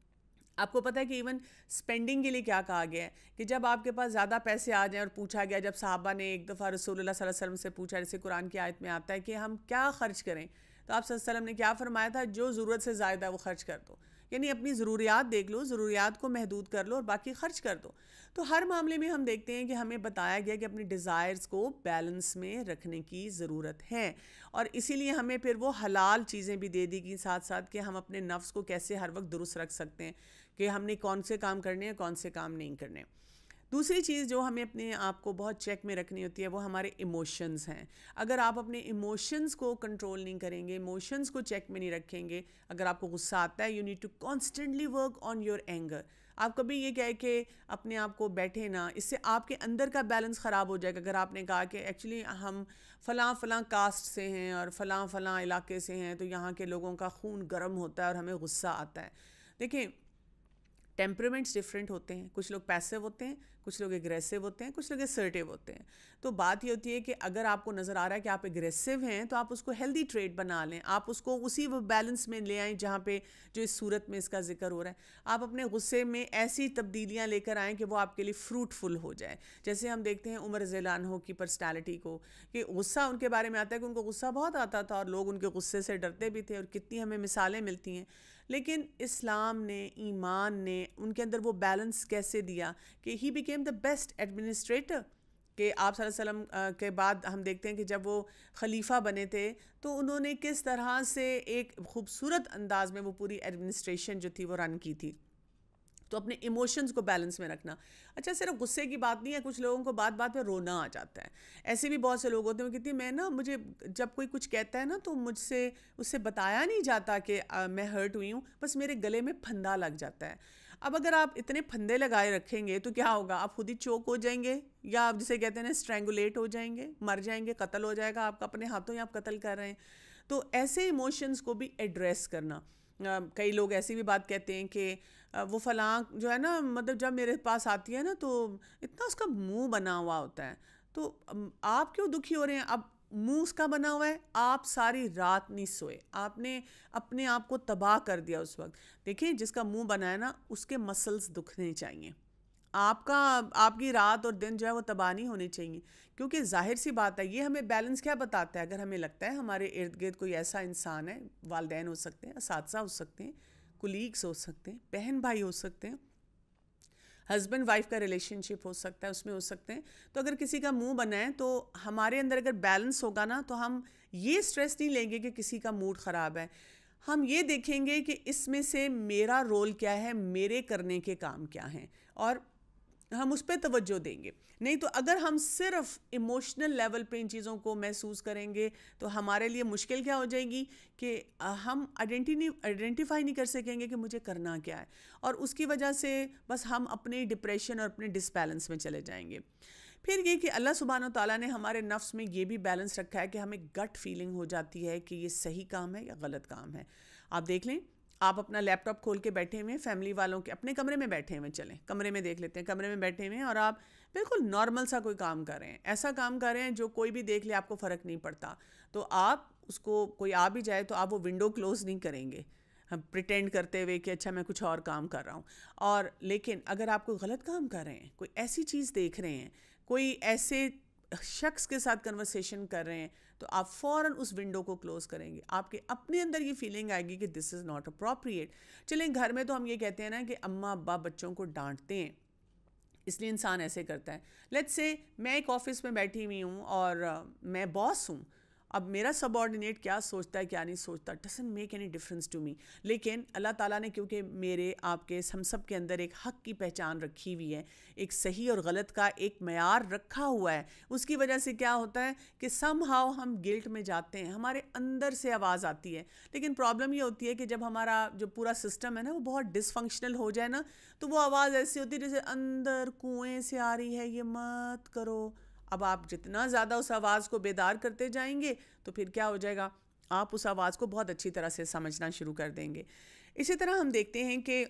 आपको पता है कि इवन स्पेंडिंग के लिए क्या कहा गया है कि जब आपके पास ज़्यादा पैसे आ जाएं, और पूछा गया, जब साहबा ने एक दफ़ा रसूलुल्लाह सल्लल्लाहु अलैहि वसल्लम से पूछा, जैसे कुरान की आयत में आता है कि हम क्या ख़र्च करें, तो आप सल्लल्लाहु अलैहि वसल्लम ने क्या फ़रमाया था? जो ज़रूरत से ज़्यादा है वो ख़र्च कर दो, यानी अपनी ज़रूरियात देख लो, ज़रूरियात को महदूद कर लो और बाकी ख़र्च कर दो। तो हर मामले में हम देखते हैं कि हमें बताया गया कि अपनी डिज़ायर्स को बैलेंस में रखने की ज़रूरत है, और इसीलिए हमें फिर वो हलाल चीज़ें भी दे दी गई साथ साथ कि हम अपने नफ्स को कैसे हर वक्त दुरुस्त रख सकते हैं कि हमने कौन से काम करने हैं, कौन से काम नहीं करने। दूसरी चीज़ जो हमें अपने आप को बहुत चेक में रखनी होती है वो हमारे इमोशंस हैं। अगर आप अपने इमोशंस को कंट्रोल नहीं करेंगे, इमोशंस को चेक में नहीं रखेंगे, अगर आपको गुस्सा आता है, you need to constantly work on your anger. आप कभी ये कह के अपने आप को बैठे ना, इससे आपके अंदर का बैलेंस ख़राब हो जाएगा। अगर आपने कहा कि एक्चुअली हम फ़लाँ फ़लाँ कास्ट से हैं और फ़लाँ फ़लाँ इलाके से हैं, तो यहाँ के लोगों का खून गर्म होता है और हमें गुस्सा आता है। देखिए, टेम्परामेंट्स डिफरेंट होते हैं, कुछ लोग पैसिव होते हैं, कुछ लोग एग्रेसिव होते हैं, कुछ लोग असर्टिव होते हैं। तो बात ये होती है कि अगर आपको नज़र आ रहा है कि आप एग्रेसिव हैं, तो आप उसको हेल्दी ट्रेट बना लें, आप उसको उसी वो बैलेंस में ले आएँ जहाँ पे जो इस सूरत में इसका जिक्र हो रहा है। आप अपने गुस्से में ऐसी तब्दीलियाँ लेकर आएँ कि वो आपके लिए फ्रूटफुल हो जाए। जैसे हम देखते हैं उमर रज़ियल्लाहु अन्हु की पर्सनैलिटी को, कि गुस्सा उनके बारे में आता है कि उनको गुस्सा बहुत आता था और लोग उनके गुस्से से डरते भी थे, और कितनी हमें मिसालें मिलती हैं। लेकिन इस्लाम ने, ईमान ने उनके अंदर वो बैलेंस कैसे दिया कि he became the best administrator. कि आप सल्लल्लाहु अलैहि वसल्लम के बाद हम देखते हैं कि जब वो खलीफा बने थे तो उन्होंने किस तरह से एक खूबसूरत अंदाज में वो पूरी एडमिनिस्ट्रेशन जो थी वो रन की थी। तो अपने इमोशंस को बैलेंस में रखना। अच्छा, सिर्फ गुस्से की बात नहीं है, कुछ लोगों को बात बात पे रोना आ जाता है। ऐसे भी बहुत से लोग होते हैं कि मैं ना, मुझे जब कोई कुछ कहता है ना तो मुझसे उससे बताया नहीं जाता कि मैं हर्ट हुई हूँ, बस मेरे गले में फंदा लग जाता है। अब अगर आप इतने फंदे लगाए रखेंगे तो क्या होगा? आप खुद ही चोक हो जाएंगे, या आप जिसे कहते हैं ना स्ट्रैंगुलेट हो जाएंगे, मर जाएंगे, कत्ल हो जाएगा आपका, अपने हाथों ही आप कत्ल कर रहे हैं। तो ऐसे इमोशंस को भी एड्रेस करना। कई लोग ऐसी भी बात कहते हैं कि वो फलां जो है ना, मतलब जब मेरे पास आती है ना तो इतना उसका मुंह बना हुआ होता है, तो आप क्यों दुखी हो रहे हैं? अब मुंह उसका बना हुआ है, आप सारी रात नहीं सोए, आपने अपने आप को तबाह कर दिया उस वक्त। देखिए जिसका मुंह बना है ना, उसके मसल्स दुखने चाहिए। आपका आपकी रात और दिन जो है वो तबाह नहीं होनी चाहिए, क्योंकि जाहिर सी बात है ये हमें बैलेंस क्या बताता है। अगर हमें लगता है हमारे इर्द गिर्द कोई ऐसा इंसान है, वालिदैन हो सकते हैं, असातिज़ा हो सकते हैं, कुलीग्स हो सकते हैं, बहन भाई हो सकते हैं, हस्बैंड वाइफ का रिलेशनशिप हो सकता है, उसमें हो सकते हैं, तो अगर किसी का मुंह बना है तो हमारे अंदर अगर बैलेंस होगा ना, तो हम ये स्ट्रेस नहीं लेंगे कि किसी का मूड ख़राब है। हम ये देखेंगे कि इसमें से मेरा रोल क्या है, मेरे करने के काम क्या हैं, और हम उस पर तवज्जो देंगे। नहीं तो अगर हम सिर्फ इमोशनल लेवल पे इन चीज़ों को महसूस करेंगे तो हमारे लिए मुश्किल क्या हो जाएगी कि हम आइडेंटिफाई नहीं कर सकेंगे कि मुझे करना क्या है, और उसकी वजह से बस हम अपने डिप्रेशन और अपने डिसबैलेंस में चले जाएंगे। फिर ये कि अल्लाह सुब्हानो तआला ने हमारे नफ्स में ये भी बैलेंस रखा है कि हमें गट फीलिंग हो जाती है कि ये सही काम है या गलत काम है। आप देख लें, आप अपना लैपटॉप खोल के बैठे हुए हैं, फैमिली वालों के अपने कमरे में बैठे हुए, चलें कमरे में देख लेते हैं, कमरे में बैठे हुए हैं और आप बिल्कुल नॉर्मल सा कोई काम कर रहे हैं, ऐसा काम कर रहे हैं जो कोई भी देख ले आपको फ़र्क नहीं पड़ता, तो आप उसको, कोई आ भी जाए तो आप वो विंडो क्लोज़ नहीं करेंगे, हम प्रिटेंड करते हुए कि अच्छा मैं कुछ और काम कर रहा हूँ। और लेकिन अगर आप कोई गलत काम कर रहे हैं, कोई ऐसी चीज़ देख रहे हैं, कोई ऐसे शख्स के साथ कन्वर्सेशन कर रहे हैं, तो आप फ़ौरन उस विंडो को क्लोज़ करेंगे। आपके अपने अंदर ये फीलिंग आएगी कि दिस इज़ नॉट अप्रोप्रिएट। चलें घर में तो हम ये कहते हैं ना कि अम्मा अब्बा बच्चों को डांटते हैं, इसलिए इंसान ऐसे करता है। लेट्स से मैं एक ऑफिस में बैठी हुई हूँ और मैं बॉस हूँ, अब मेरा सबॉर्डिनेट क्या सोचता है क्या नहीं सोचता, doesn't make any difference to me. लेकिन अल्लाह ताला ने क्योंकि मेरे आपके हम सब के अंदर एक हक़ की पहचान रखी हुई है, एक सही और गलत का एक मयार रखा हुआ है, उसकी वजह से क्या होता है कि समहाउ हम गिल्ट में जाते हैं, हमारे अंदर से आवाज़ आती है। लेकिन प्रॉब्लम ये होती है कि जब हमारा जो पूरा सिस्टम है ना वो बहुत डिसफंक्शनल हो जाए ना, तो वो आवाज़ ऐसी होती है जैसे अंदर कुएं से आ रही है, ये मत करो। अब आप जितना ज़्यादा उस आवाज़ को बेदार करते जाएंगे तो फिर क्या हो जाएगा, आप उस आवाज़ को बहुत अच्छी तरह से समझना शुरू कर देंगे। इसी तरह हम देखते हैं कि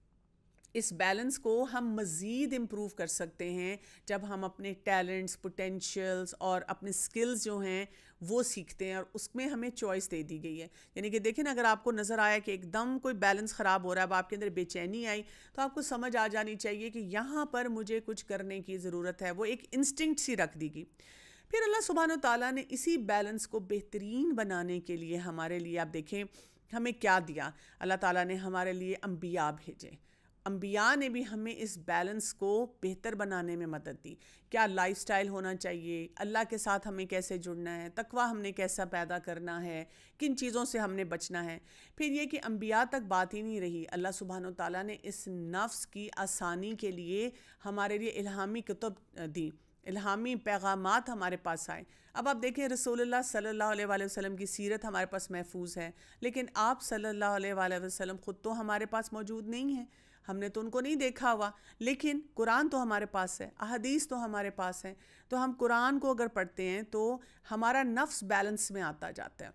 इस बैलेंस को हम मज़ीद इम्प्रूव कर सकते हैं जब हम अपने टैलेंट्स, पोटेंशियल्स और अपने स्किल्स जो हैं वो सीखते हैं, और उसमें हमें चॉइस दे दी गई है। यानी कि देखें ना, अगर आपको नज़र आया कि एकदम कोई बैलेंस ख़राब हो रहा है, अब आपके अंदर बेचैनी आई, तो आपको समझ आ जानी चाहिए कि यहाँ पर मुझे कुछ करने की ज़रूरत है, वो एक इंस्टिंक्ट सी रख दी गई। फिर अल्लाह सुब्हानो ताला ने इसी बैलेंस को बेहतरीन बनाने के लिए हमारे लिए, आप देखें हमें क्या दिया, अल्लाह ताला ने हमारे लिए अम्बिया भेजे। अम्बिया ने भी हमें इस बैलेंस को बेहतर बनाने में मदद दी। क्या लाइफस्टाइल होना चाहिए, अल्लाह के साथ हमें कैसे जुड़ना है, तकवा हमने कैसा पैदा करना है, किन चीज़ों से हमने बचना है। फिर ये कि अम्बिया तक बात ही नहीं रही, अल्लाह सुब्हानो ताला ने इस नफ्स की आसानी के लिए हमारे लिए इल्हामी कुतुब दी, इल्हामी पैगामात हमारे पास आए। अब आप देखें रसूलुल्लाह सल्लल्लाहु अलैहि वसल्लम की सीरत हमारे पास महफूज है, लेकिन आप सल्लल्लाहु अलैहि वसल्लम ख़ुद तो हमारे पास मौजूद नहीं है, हमने तो उनको नहीं देखा हुआ, लेकिन कुरान तो हमारे पास है, अहदीस तो हमारे पास है। तो हम कुरान को अगर पढ़ते हैं तो हमारा नफ्स बैलेंस में आता जाता है।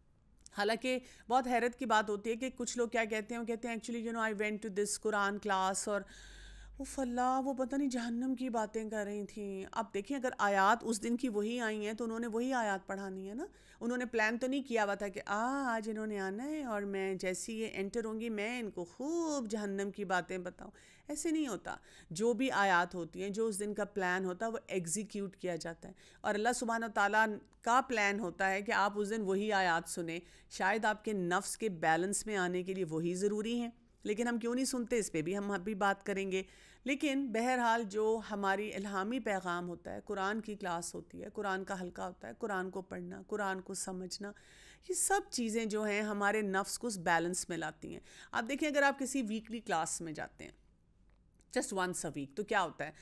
हालांकि बहुत हैरत की बात होती है कि कुछ लोग क्या कहते हैं, वो कहते हैं actually I went to this Quran class, और वो फल्ला वो पता नहीं जहन्नम की बातें कर रही थी। अब देखिए, अगर आयात उस दिन की वही आई हैं तो उन्होंने वही आयात पढ़ानी है ना, उन्होंने प्लान तो नहीं किया हुआ था कि आज इन्होंने आना है और मैं जैसी ये एंटर होंगी मैं इनको खूब जहन्नम की बातें बताऊं। ऐसे नहीं होता। जो भी आयात होती हैं, जो उस दिन का प्लान होता है वो एग्जीक्यूट किया जाता है, और अल्लाह सुब्हानो ताला का प्लान होता है कि आप उस दिन वही आयात सुने। शायद आपके नफ्स के बैलेंस में आने के लिए वही ज़रूरी है, लेकिन हम क्यों नहीं सुनते, इस पर भी हम अभी बात करेंगे। लेकिन बहरहाल जो हमारी इल्हामी पैगाम होता है, कुरान की क्लास होती है, कुरान का हल्का होता है, कुरान को पढ़ना, कुरान को समझना, ये सब चीज़ें जो हैं हमारे नफ्स को उस बैलेंस में लाती हैं। आप देखिए, अगर आप किसी वीकली क्लास में जाते हैं जस्ट वंस अ वीक, तो क्या होता है,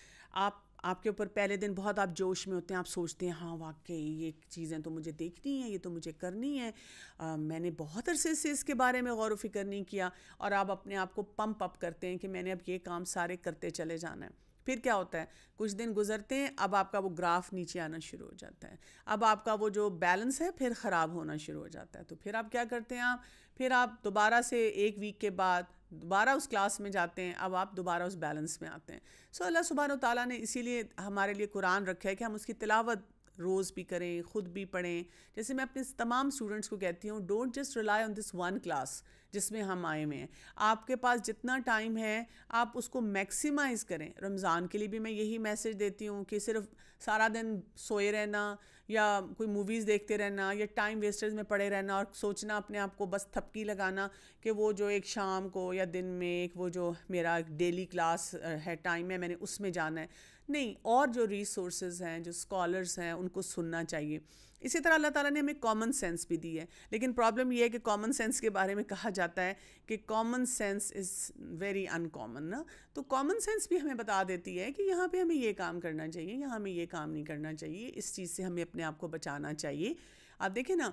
आपके ऊपर पहले दिन बहुत आप जोश में होते हैं, आप सोचते हैं हाँ वाकई ये चीज़ें तो मुझे देखनी है, ये तो मुझे करनी है, मैंने बहुत अरसे से इसके बारे में गौर व फिक्र नहीं किया, और आप अपने आप को पंप अप करते हैं कि मैंने अब ये काम सारे करते चले जाना है। फिर क्या होता है, कुछ दिन गुजरते हैं, अब आपका वो ग्राफ नीचे आना शुरू हो जाता है, अब आपका वो जो बैलेंस है फिर ख़राब होना शुरू हो जाता है। तो फिर आप क्या करते हैं, फिर आप दोबारा से एक वीक के बाद दोबारा उस क्लास में जाते हैं, अब आप दोबारा उस बैलेंस में आते हैं। सो अल्लाह सुब्हानो ताला ने इसीलिए हमारे लिए कुरान रखा है कि हम उसकी तिलावत रोज़ भी करें, ख़ुद भी पढ़ें। जैसे मैं अपने तमाम स्टूडेंट्स को कहती हूँ, don't just rely on this one class जिसमें हम आए हुए हैं। आपके पास जितना टाइम है आप उसको मैक्सिमाइज़ करें। रमज़ान के लिए भी मैं यही मैसेज देती हूँ कि सिर्फ सारा दिन सोए रहना या कोई मूवीज़ देखते रहना या टाइम वेस्टेज में पड़े रहना और सोचना अपने आप को बस थपकी लगाना कि वो जो एक शाम को या दिन में एक वो जो मेरा डेली क्लास है, टाइम है, मैंने उसमें जाना है। नहीं, और जो रिसोर्सेज हैं, जो स्कॉलर्स हैं, उनको सुनना चाहिए। इसी तरह अल्लाह ताला ने हमें कॉमन सेंस भी दी है, लेकिन प्रॉब्लम ये है कि कॉमन सेंस के बारे में कहा जाता है कि common sense is very uncommon ना। तो कॉमन सेंस भी हमें बता देती है कि यहाँ पे हमें ये काम करना चाहिए, यहाँ हमें ये काम नहीं करना चाहिए, इस चीज़ से हमें अपने आप को बचाना चाहिए। आप देखें ना,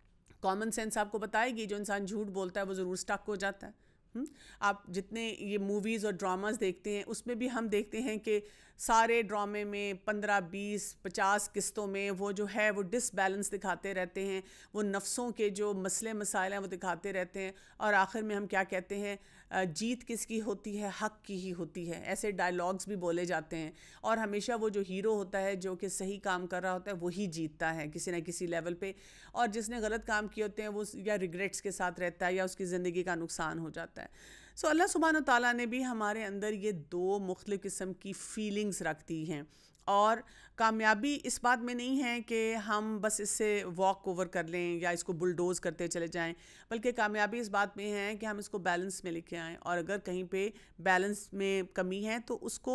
कॉमन सेंस आपको बताएगी जो इंसान झूठ बोलता है वो ज़रूर स्टक हो जाता है। आप जितने ये मूवीज़ और ड्रामास देखते हैं उसमें भी हम देखते हैं कि सारे ड्रामे में 15, 20, 50 किस्तों में वो जो है वो डिसबैलेंस दिखाते रहते हैं, वो नफ्सों के जो मसले मसाइल हैं वो दिखाते रहते हैं, और आखिर में हम क्या कहते हैं, जीत किसकी होती है, हक़ की ही होती है। ऐसे डायलॉग्स भी बोले जाते हैं, और हमेशा वो जो हीरो होता है जो कि सही काम कर रहा होता है वही जीतता है किसी न किसी लेवल पे, और जिसने गलत काम किए होते हैं वो या रिग्रेट्स के साथ रहता है या उसकी ज़िंदगी का नुकसान हो जाता है। सो अल्लाह सुब्हानो ताला ने भी हमारे अंदर ये दो मुख्तलिफ़ किस्म की फ़ीलिंग्स रख दी हैं, और कामयाबी इस बात में नहीं है कि हम बस इससे वॉक ओवर कर लें या इसको बुलडोज़ करते चले जाएं, बल्कि कामयाबी इस बात में है कि हम इसको बैलेंस में लेके आएँ, और अगर कहीं पे बैलेंस में कमी है तो उसको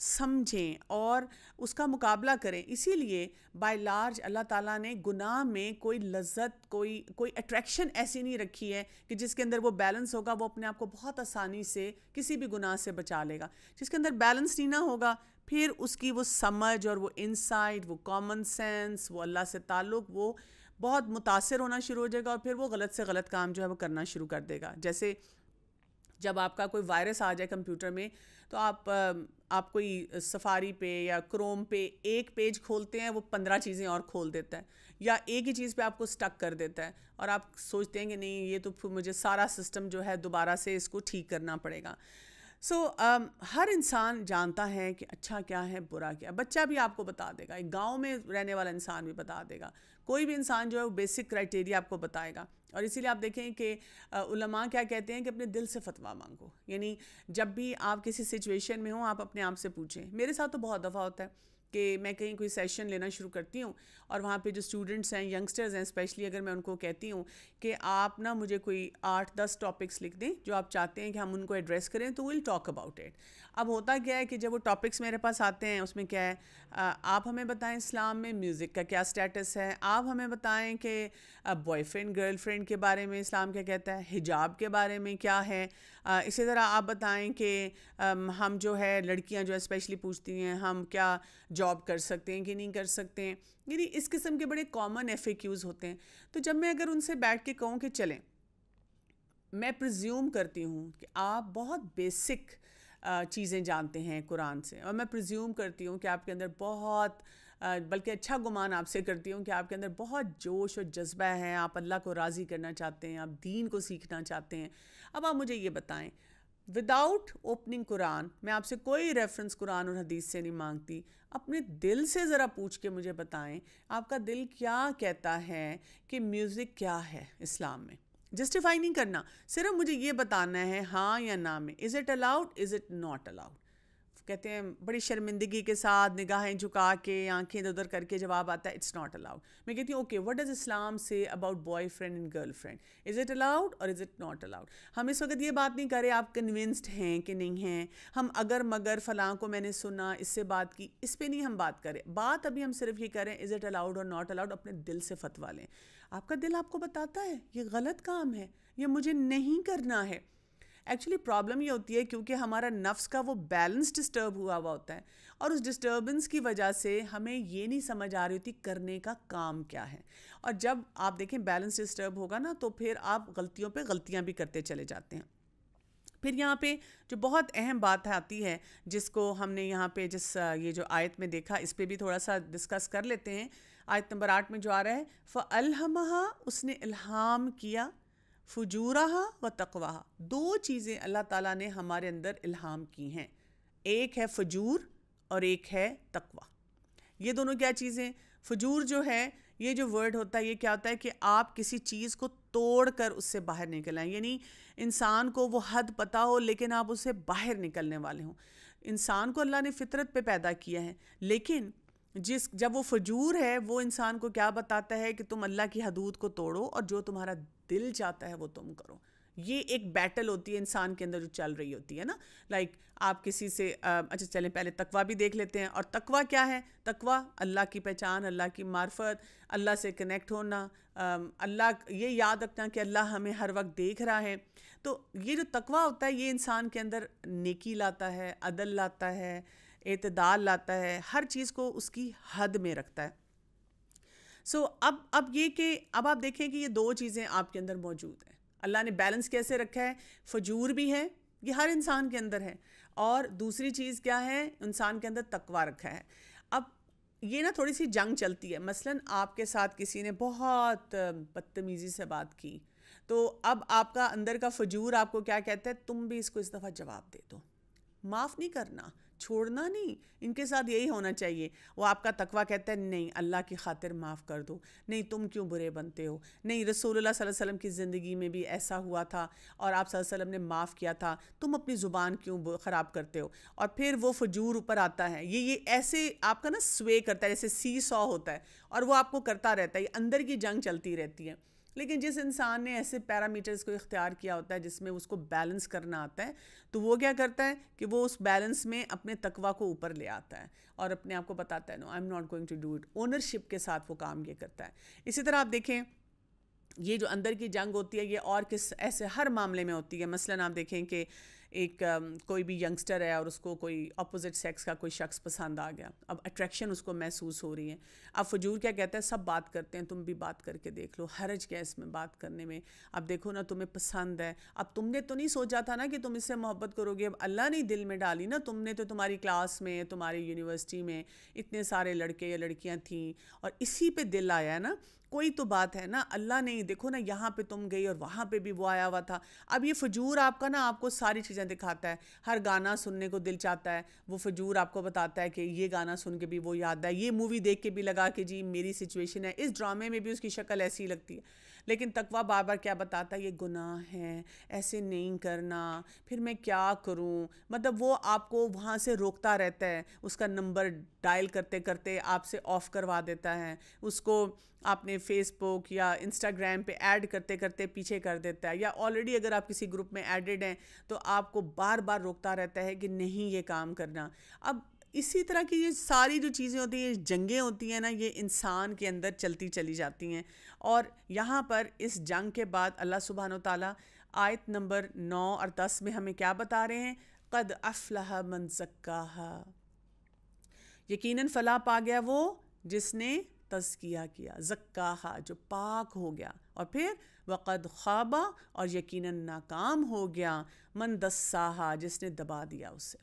समझें और उसका मुकाबला करें। इसीलिए बाय लार्ज अल्लाह ताला ने गुनाह में कोई लज्जत, कोई अट्रैक्शन ऐसी नहीं रखी है कि जिसके अंदर वो बैलेंस होगा वो अपने आप को बहुत आसानी से किसी भी गुनाह से बचा लेगा। जिसके अंदर बैलेंस नहीं ना होगा, फिर उसकी वो समझ और वो इंसाइट, वो कॉमन सेंस, वो अल्लाह से ताल्लुक़, वो बहुत मुतासिर होना शुरू हो जाएगा, और फिर वो गलत से गलत काम जो है वो करना शुरू कर देगा। जैसे जब आपका कोई वायरस आ जाए कंप्यूटर में, तो आप कोई सफारी पे या क्रोम पे एक पेज खोलते हैं, वो 15 चीज़ें और खोल देता है, या एक ही चीज़ पे आपको स्टक कर देता है, और आप सोचते हैं कि नहीं ये तो फिर मुझे सारा सिस्टम जो है दोबारा से इसको ठीक करना पड़ेगा। हर इंसान जानता है कि अच्छा क्या है, बुरा क्या है। बच्चा भी आपको बता देगा, एक गांव में रहने वाला इंसान भी बता देगा, कोई भी इंसान जो है वो बेसिक क्राइटेरिया आपको बताएगा। और इसीलिए आप देखें कि उलमा क्या कहते हैं कि अपने दिल से फतवा मांगो, यानी जब भी आप किसी सिचुएशन में हो आप अपने आप से पूछें। मेरे साथ तो बहुत दफ़ा होता है कि मैं कहीं कोई सेशन लेना शुरू करती हूँ, और वहाँ पे जो स्टूडेंट्स हैं, यंगस्टर्स हैं स्पेशली, अगर मैं उनको कहती हूँ कि आप ना मुझे कोई 8-10 टॉपिक्स लिख दें जो आप चाहते हैं कि हम उनको एड्रेस करें, तो विल टॉक अबाउट इट। अब होता क्या है कि जब वो टॉपिक्स मेरे पास आते हैं उसमें क्या है, आप हमें बताएं इस्लाम में म्यूज़िक का क्या स्टेटस है, आप हमें बताएं कि बॉयफ्रेंड गर्लफ्रेंड के बारे में इस्लाम क्या कहता है, हिजाब के बारे में क्या है, इसी तरह आप बताएं कि हम जो है लड़कियां जो है स्पेशली पूछती हैं हम क्या जॉब कर सकते हैं कि नहीं कर सकते हैं, यानी इस किस्म के बड़े कॉमन FAQs होते हैं। तो जब मैं अगर उनसे बैठ के कहूँ कि चलें, मैं प्रिज्यूम करती हूँ कि आप बहुत बेसिक चीज़ें जानते हैं कुरान से, और मैं प्रिज्यूम करती हूँ कि आपके अंदर बहुत बल्कि अच्छा गुमान आपसे करती हूँ कि आपके अंदर बहुत जोश और जज्बा है, आप अल्लाह को राज़ी करना चाहते हैं, आप दीन को सीखना चाहते हैं। अब आप मुझे ये बताएं, विदाउट ओपनिंग कुरान, मैं आपसे कोई रेफरेंस कुरान और हदीस से नहीं मांगती, अपने दिल से ज़रा पूछ के मुझे बताएं आपका दिल क्या कहता है कि म्यूज़िक क्या है इस्लाम में। जस्टिफाई नहीं करना, सिर्फ मुझे ये बताना है हाँ या ना में, is it allowed, is it not allowed. कहते हैं बड़ी शर्मिंदगी के साथ निगाहें झुका के आंखें इधर उधर करके जवाब आता है इट्स नॉट अलाउड। मैं कहती हूँ okay, what does Islam say about boyfriend and girlfriend, is it allowed और इज़ इट नॉट अलाउड। हम इस वक्त ये बात नहीं करें आप कन्विंस्ड हैं कि नहीं हैं, हम अगर मगर फ़लाँ को मैंने सुना इससे बात की, इस पर नहीं हम बात करें। बात अभी हम सिर्फ ये करें इज़ इट अलाउड और नॉट अलाउड, अपने दिल से फतवा लें। आपका दिल आपको बताता है ये गलत काम है, ये मुझे नहीं करना है। एक्चुअली प्रॉब्लम ये होती है क्योंकि हमारा नफ्स का वो बैलेंस डिस्टर्ब हुआ होता है, और उस डिस्टर्बेंस की वजह से हमें ये नहीं समझ आ रही होती करने का काम क्या है। और जब आप देखें बैलेंस डिस्टर्ब होगा ना, तो फिर आप गलतियों पे गलतियां भी करते चले जाते हैं। फिर यहाँ पे जो बहुत अहम बात आती है जिसको हमने यहाँ पे ये जो आयत में देखा, इस पर भी थोड़ा सा डिस्कस कर लेते हैं। आयत नंबर 8 में जो आ रहा है, फ़अल्हमहा, उसने इल्हाम किया, फुजूरहा व तक़वाहा, दो चीज़ें अल्लाह ताला ने हमारे अंदर इल्हाम की हैं, एक है फजूर और एक है तक़वा। ये दोनों क्या चीज़ें? फजूर जो है, ये जो वर्ड होता है, ये क्या होता है कि आप किसी चीज़ को तोड़ कर उससे बाहर निकल आए, यानी इंसान को वो हद पता हो लेकिन आप उससे बाहर निकलने वाले हों। इंसान को अल्लाह ने फितरत पे पैदा किया है, लेकिन जब वो फजूर है वो इंसान को क्या बताता है कि तुम अल्लाह की हदूद को तोड़ो और जो तुम्हारा दिल चाहता है वो तुम करो। ये एक बैटल होती है इंसान के अंदर जो चल रही होती है ना। लाइक आप किसी से अच्छा चलें पहले तकवा भी देख लेते हैं। और तकवा क्या है? तकवा अल्लाह की पहचान, अल्लाह की मार्फत, अल्लाह से कनेक्ट होना, अल्लाह ये याद रखना कि अल्लाह हमें हर वक्त देख रहा है। तो ये जो तकवा होता है ये इंसान के अंदर नेकी लाता है, अदल लाता है, एतदाल लाता है, हर चीज़ को उसकी हद में रखता है। सो अब ये कि अब आप देखें कि ये दो चीज़ें आपके अंदर मौजूद हैं। अल्लाह ने बैलेंस कैसे रखा है? फजूर भी है, ये हर इंसान के अंदर है, और दूसरी चीज़ क्या है? इंसान के अंदर तकवा रखा है। अब ये ना थोड़ी सी जंग चलती है। मसलन आपके साथ किसी ने बहुत बदतमीज़ी से बात की, तो अब आपका अंदर का फजूर आपको क्या कहता है? तुम भी इसको इस दफ़ा जवाब दे दो, माफ़ नहीं करना, छोड़ना नहीं, इनके साथ यही होना चाहिए। वो आपका तकवा कहता है नहीं अल्लाह की खातिर माफ़ कर दो, नहीं तुम क्यों बुरे बनते हो, नहीं रसूलुल्लाह सल्लल्लाहु अलैहि वसल्लम की ज़िंदगी में भी ऐसा हुआ था और आप सल्लल्लाहु अलैहि वसल्लम ने माफ़ किया था, तुम अपनी ज़ुबान क्यों ख़राब करते हो। और फिर वो फजूर ऊपर आता है, ये ऐसे आपका ना स्वे करता है, जैसे सी सॉ होता है, और वो आपको करता रहता है, अंदर की जंग चलती रहती है। लेकिन जिस इंसान ने ऐसे पैरामीटर्स को इख्तियार किया होता है जिसमें उसको बैलेंस करना आता है, तो वो क्या करता है कि वो उस बैलेंस में अपने तकवा को ऊपर ले आता है और अपने आप को बताता है no I am not going to do it. Ownership के साथ वो काम ये करता है। इसी तरह आप देखें, ये जो अंदर की जंग होती है ये और किस ऐसे हर मामले में होती है। मसलन आप देखें कि एक कोई भी यंगस्टर है और उसको कोई अपोजिट सेक्स का कोई शख्स पसंद आ गया, अब अट्रैक्शन उसको महसूस हो रही है। अब फजूर क्या कहता है? सब बात करते हैं, तुम भी बात करके देख लो, हरज क्या इसमें बात करने में। अब देखो ना, तुम्हें पसंद है, अब तुमने तो नहीं सोचा था ना कि तुम इससे मोहब्बत करोगे, अब अल्लाह ने दिल में डाली ना। तुमने तो तुम्हारी क्लास में, तुम्हारी यूनिवर्सिटी में इतने सारे लड़के या लड़कियाँ थीं और इसी पे दिल आया है ना, कोई तो बात है ना। अल्लाह ने देखो ना, यहाँ पे तुम गई और वहाँ पे भी वो आया हुआ था। अब ये फजूर आपका ना आपको सारी चीज़ें दिखाता है, हर गाना सुनने को दिल चाहता है, वो फजूर आपको बताता है कि ये गाना सुन के भी वो याद है, ये मूवी देख के भी लगा कि जी मेरी सिचुएशन है, इस ड्रामे में भी उसकी शक्ल ऐसी लगती है। लेकिन तकवा बार बार क्या बताता है? ये गुनाह है, ऐसे नहीं करना, फिर मैं क्या करूं। मतलब वो आपको वहाँ से रोकता रहता है, उसका नंबर डायल करते करते आपसे ऑफ करवा देता है, उसको आपने फेसबुक या इंस्टाग्राम पे ऐड करते करते पीछे कर देता है, या ऑलरेडी अगर आप किसी ग्रुप में ऐडेड हैं तो आपको बार बार रोकता रहता है कि नहीं ये काम करना। अब इसी तरह की ये सारी जो चीज़ें होती हैं, जंगें होती हैं ना, ये इंसान के अंदर चलती चली जाती हैं। और यहाँ पर इस जंग के बाद अल्लाह सुब्हान व तआला आयत नंबर 9 और 10 में हमें क्या बता रहे हैं? क़द अफ़लह मन ज़क्काहा, यकीनन फ़लाह पा गया वो जिसने तज़किया किया, ज़क्काहा जो पाक हो गया, और फिर वक़द ख़ाबा और यकीनन नाकाम हो गया मन दस्साहा जिसने दबा दिया उसे।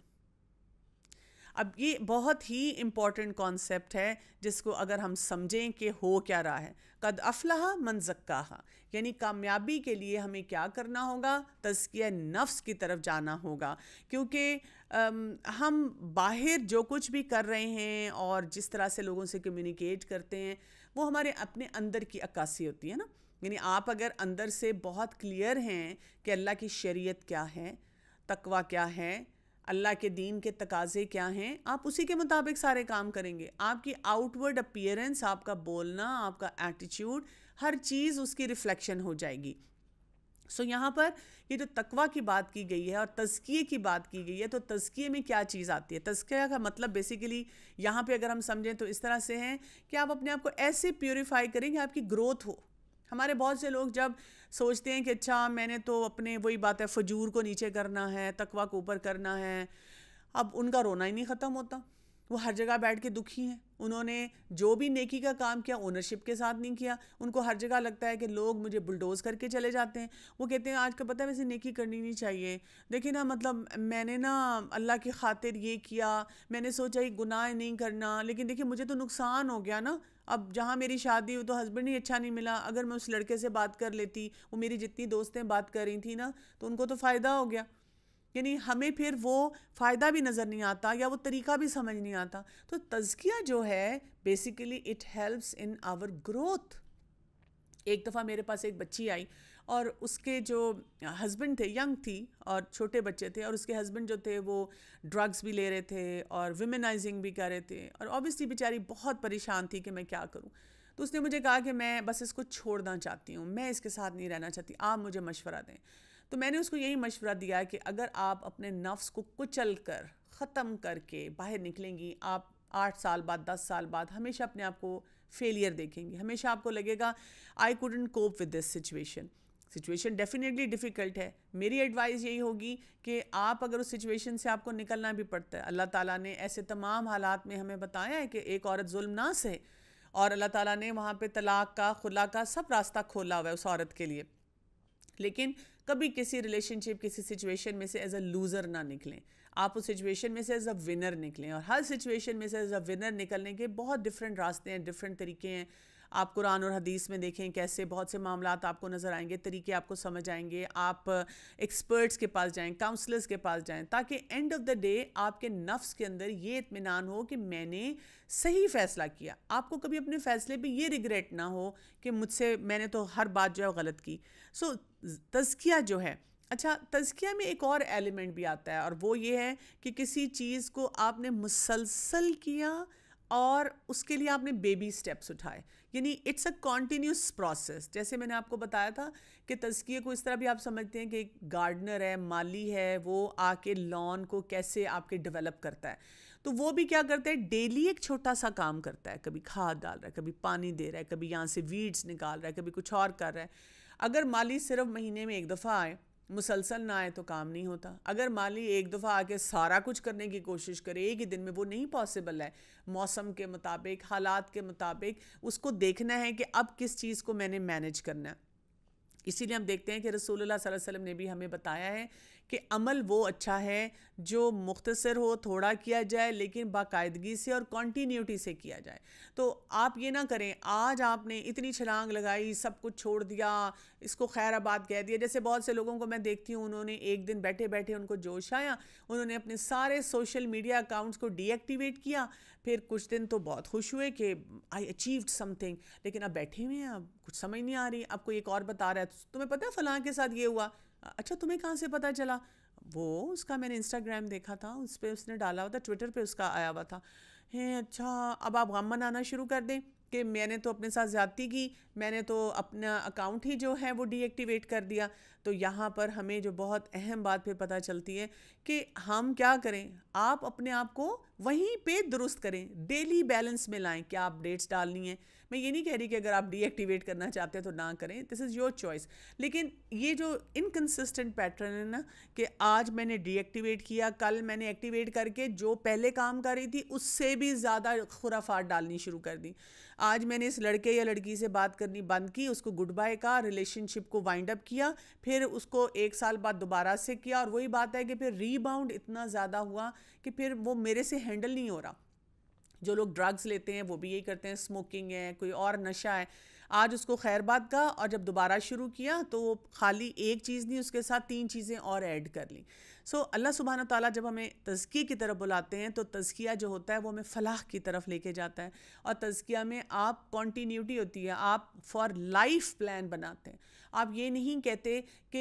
अब ये बहुत ही इम्पॉर्टेंट कॉन्सेप्ट है जिसको अगर हम समझें कि हो क्या रहा है। कद अफ़लह मन ज़क्काहा, यानी कामयाबी के लिए हमें क्या करना होगा? तज़किया नफ्स की तरफ जाना होगा। क्योंकि हम बाहर जो कुछ भी कर रहे हैं और जिस तरह से लोगों से कम्युनिकेट करते हैं वो हमारे अपने अंदर की अक्कासी होती है ना। यानी आप अगर अंदर से बहुत क्लियर हैं कि अल्लाह की शरीयत क्या है, तकवा क्या है, अल्लाह के दीन के तकाज़े क्या हैं, आप उसी के मुताबिक सारे काम करेंगे। आपकी आउटवर्ड अपीयरेंस, आपका बोलना, आपका एटीट्यूड, हर चीज़ उसकी रिफ्लेक्शन हो जाएगी। सो यहाँ पर ये जो तकवा की बात की गई है और तज़किये की बात की गई है, तो तज़किये में क्या चीज़ आती है? तज़किया का मतलब बेसिकली यहाँ पे अगर हम समझें तो इस तरह से है कि आप अपने आप को ऐसे प्योरीफाई करें कि आपकी ग्रोथ हो। हमारे बहुत से लोग जब सोचते हैं कि अच्छा मैंने तो अपने वही बात है फजूर को नीचे करना है, तकवा को ऊपर करना है, अब उनका रोना ही नहीं ख़त्म होता। वो हर जगह बैठ के दुखी हैं। उन्होंने जो भी नेकी का काम किया ओनरशिप के साथ नहीं किया। उनको हर जगह लगता है कि लोग मुझे बुलडोज़ करके चले जाते हैं। वो कहते हैं आज का पता है वैसे नेकी करनी नहीं चाहिए, देखिए ना मतलब मैंने ना अल्लाह की खातिर ये किया, मैंने सोचा ये गुनाह नहीं करना, लेकिन देखिए मुझे तो नुकसान हो गया ना। अब जहाँ मेरी शादी हुई तो हस्बैंड ही अच्छा नहीं मिला, अगर मैं उस लड़के से बात कर लेती, वो मेरी जितनी दोस्तें बात कर रही थी ना, तो उनको तो फ़ायदा हो गया। यानी हमें फिर वो फ़ायदा भी नज़र नहीं आता या वो तरीका भी समझ नहीं आता। तो तज़किया जो है basically it helps in our growth. एक दफ़ा मेरे पास एक बच्ची आई और उसके जो हस्बैंड थे, यंग थी और छोटे बच्चे थे, और उसके हस्बैंड जो थे वो ड्रग्स भी ले रहे थे और विमेनाइजिंग भी कर रहे थे, और ऑब्वियसली बेचारी बहुत परेशान थी कि मैं क्या करूं। तो उसने मुझे कहा कि मैं बस इसको छोड़ना चाहती हूँ, मैं इसके साथ नहीं रहना चाहती, आप मुझे मशवरा दें। तो मैंने उसको यही मशवरा दिया कि अगर आप अपने नफ्स को कुचल कर ख़त्म करके बाहर निकलेंगी, आप 8 साल बाद 10 साल बाद हमेशा अपने आप को फेलियर देखेंगे, हमेशा आपको लगेगा I couldn't cope with this situation definitely difficult है। मेरी एडवाइस यही होगी कि आप अगर उस सिचुएशन से आपको निकलना भी पड़ता है, अल्लाह ताला ने ऐसे तमाम हालात में हमें बताया है कि एक औरत जुल्म ना सहे, और अल्लाह ताला ने वहाँ पे तलाक का, खुला का सब रास्ता खोला हुआ है उस औरत के लिए। लेकिन कभी किसी रिलेशनशिप, किसी सिचुएशन में से एज अ लूज़र ना निकलें, आप उस सिचुएशन में से एज अ विनर निकलें। और हर सिचुएशन में से एज अ विनर निकलने के बहुत डिफरेंट रास्ते हैं, डिफरेंट तरीके हैं। आप कुरान और हदीस में देखें कैसे बहुत से मामलात आपको नज़र आएंगे, तरीके आपको समझ आएंगे। आप एक्सपर्ट्स के पास जाएं, काउंसलर्स के पास जाएं, ताकि एंड ऑफ द डे आपके नफ्स के अंदर ये इत्मीनान हो कि मैंने सही फ़ैसला किया। आपको कभी अपने फ़ैसले पे ये रिग्रेट ना हो कि मुझसे मैंने तो हर बात जो है गलत की। सो तज़किया जो है, अच्छा तज़किया में एक और एलिमेंट भी आता है, और वो ये है कि किसी चीज़ को आपने मुसलसल किया और उसके लिए आपने बेबी स्टेप्स उठाए, यानी इट्स अ कॉन्टीन्यूस प्रोसेस। जैसे मैंने आपको बताया था कि तज़किए को इस तरह भी आप समझते हैं कि एक गार्डनर है, माली है, वो आके लॉन को कैसे आपके डेवलप करता है। तो वो भी क्या करता है, डेली एक छोटा सा काम करता है, कभी खाद डाल रहा है, कभी पानी दे रहा है, कभी यहाँ से वीड्स निकाल रहा है, कभी कुछ और कर रहा है। अगर माली सिर्फ महीने में एक दफ़ा आए, मुसलसल ना आए, तो काम नहीं होता। अगर माली एक दफ़ा आके सारा कुछ करने की कोशिश करे एक ही दिन में, वो नहीं पॉसिबल है। मौसम के मुताबिक, हालात के मुताबिक उसको देखना है कि अब किस चीज़ को मैंने मैनेज करना है। इसीलिए हम देखते हैं कि रसूलुल्लाह सल्लल्लाहु अलैहि वसल्लम ने भी हमें बताया है कि अमल वो अच्छा है जो मुख्तसर हो, थोड़ा किया जाए, लेकिन बाकायदगी से और कॉन्टीन्यूटी से किया जाए। तो आप ये ना करें, आज आपने इतनी छलांग लगाई, सब कुछ छोड़ दिया, इसको खैराबाद कह दिया। जैसे बहुत से लोगों को मैं देखती हूँ, उन्होंने एक दिन बैठे बैठे उनको जोश आया, उन्होंने अपने सारे सोशल मीडिया अकाउंट्स को डीएक्टिवेट किया। फिर कुछ दिन तो बहुत खुश हुए कि आई अचीव्ड समथिंग, लेकिन अब बैठे हुए हैं, अब कुछ समझ नहीं आ रही। अब कोई एक और बता रहा है, तुम्हें पता है फलां के साथ ये हुआ, अच्छा तुम्हें कहाँ से पता चला? वो उसका मैंने इंस्टाग्राम देखा था, उस पर उसने डाला हुआ था, ट्विटर पे उसका आया हुआ था। है अच्छा, अब आप गम मनाना शुरू कर दें कि मैंने तो अपने साथ ज़्यादती की, मैंने तो अपना अकाउंट ही जो है वो डीएक्टिवेट कर दिया। तो यहाँ पर हमें जो बहुत अहम बात फिर पता चलती है कि हम क्या करें, आप अपने आप को वहीं पे दुरुस्त करें, डेली बैलेंस में लाएं। क्या अपडेट्स डालनी है, मैं ये नहीं कह रही कि अगर आप डीएक्टिवेट करना चाहते हैं तो ना करें, दिस इज़ योर चॉइस। लेकिन ये जो इनकंसिस्टेंट पैटर्न है ना, कि आज मैंने डीएक्टिवेट किया, कल मैंने एक्टिवेट करके जो पहले काम कर रही थी उससे भी ज़्यादा खुराफात डालनी शुरू कर दी। आज मैंने इस लड़के या लड़की से बात करनी बंद की, उसको गुड बाय कहा, रिलेशनशिप को वाइंड अप किया, फिर उसको 1 साल बाद दोबारा से किया, और वही बात है कि फिर रीबाउंड इतना ज़्यादा हुआ कि फिर वो मेरे से हैंडल नहीं हो रहा। जो लोग ड्रग्स लेते हैं वो भी यही करते हैं, स्मोकिंग है, कोई और नशा है। आज उसको खैरबाद का, और जब दोबारा शुरू किया तो वो खाली एक चीज़ नहीं, उसके साथ 3 चीज़ें और ऐड कर ली। सो अल्लाह सुब्हान ताला जब हमें तज़किया की तरफ बुलाते हैं, तो तज़किया जो होता है वो हमें फ़लाह की तरफ लेके जाता है। और तज़किया में आप कॉन्टीन्यूटी होती है, आप फॉर लाइफ प्लान बनाते हैं। आप ये नहीं कहते कि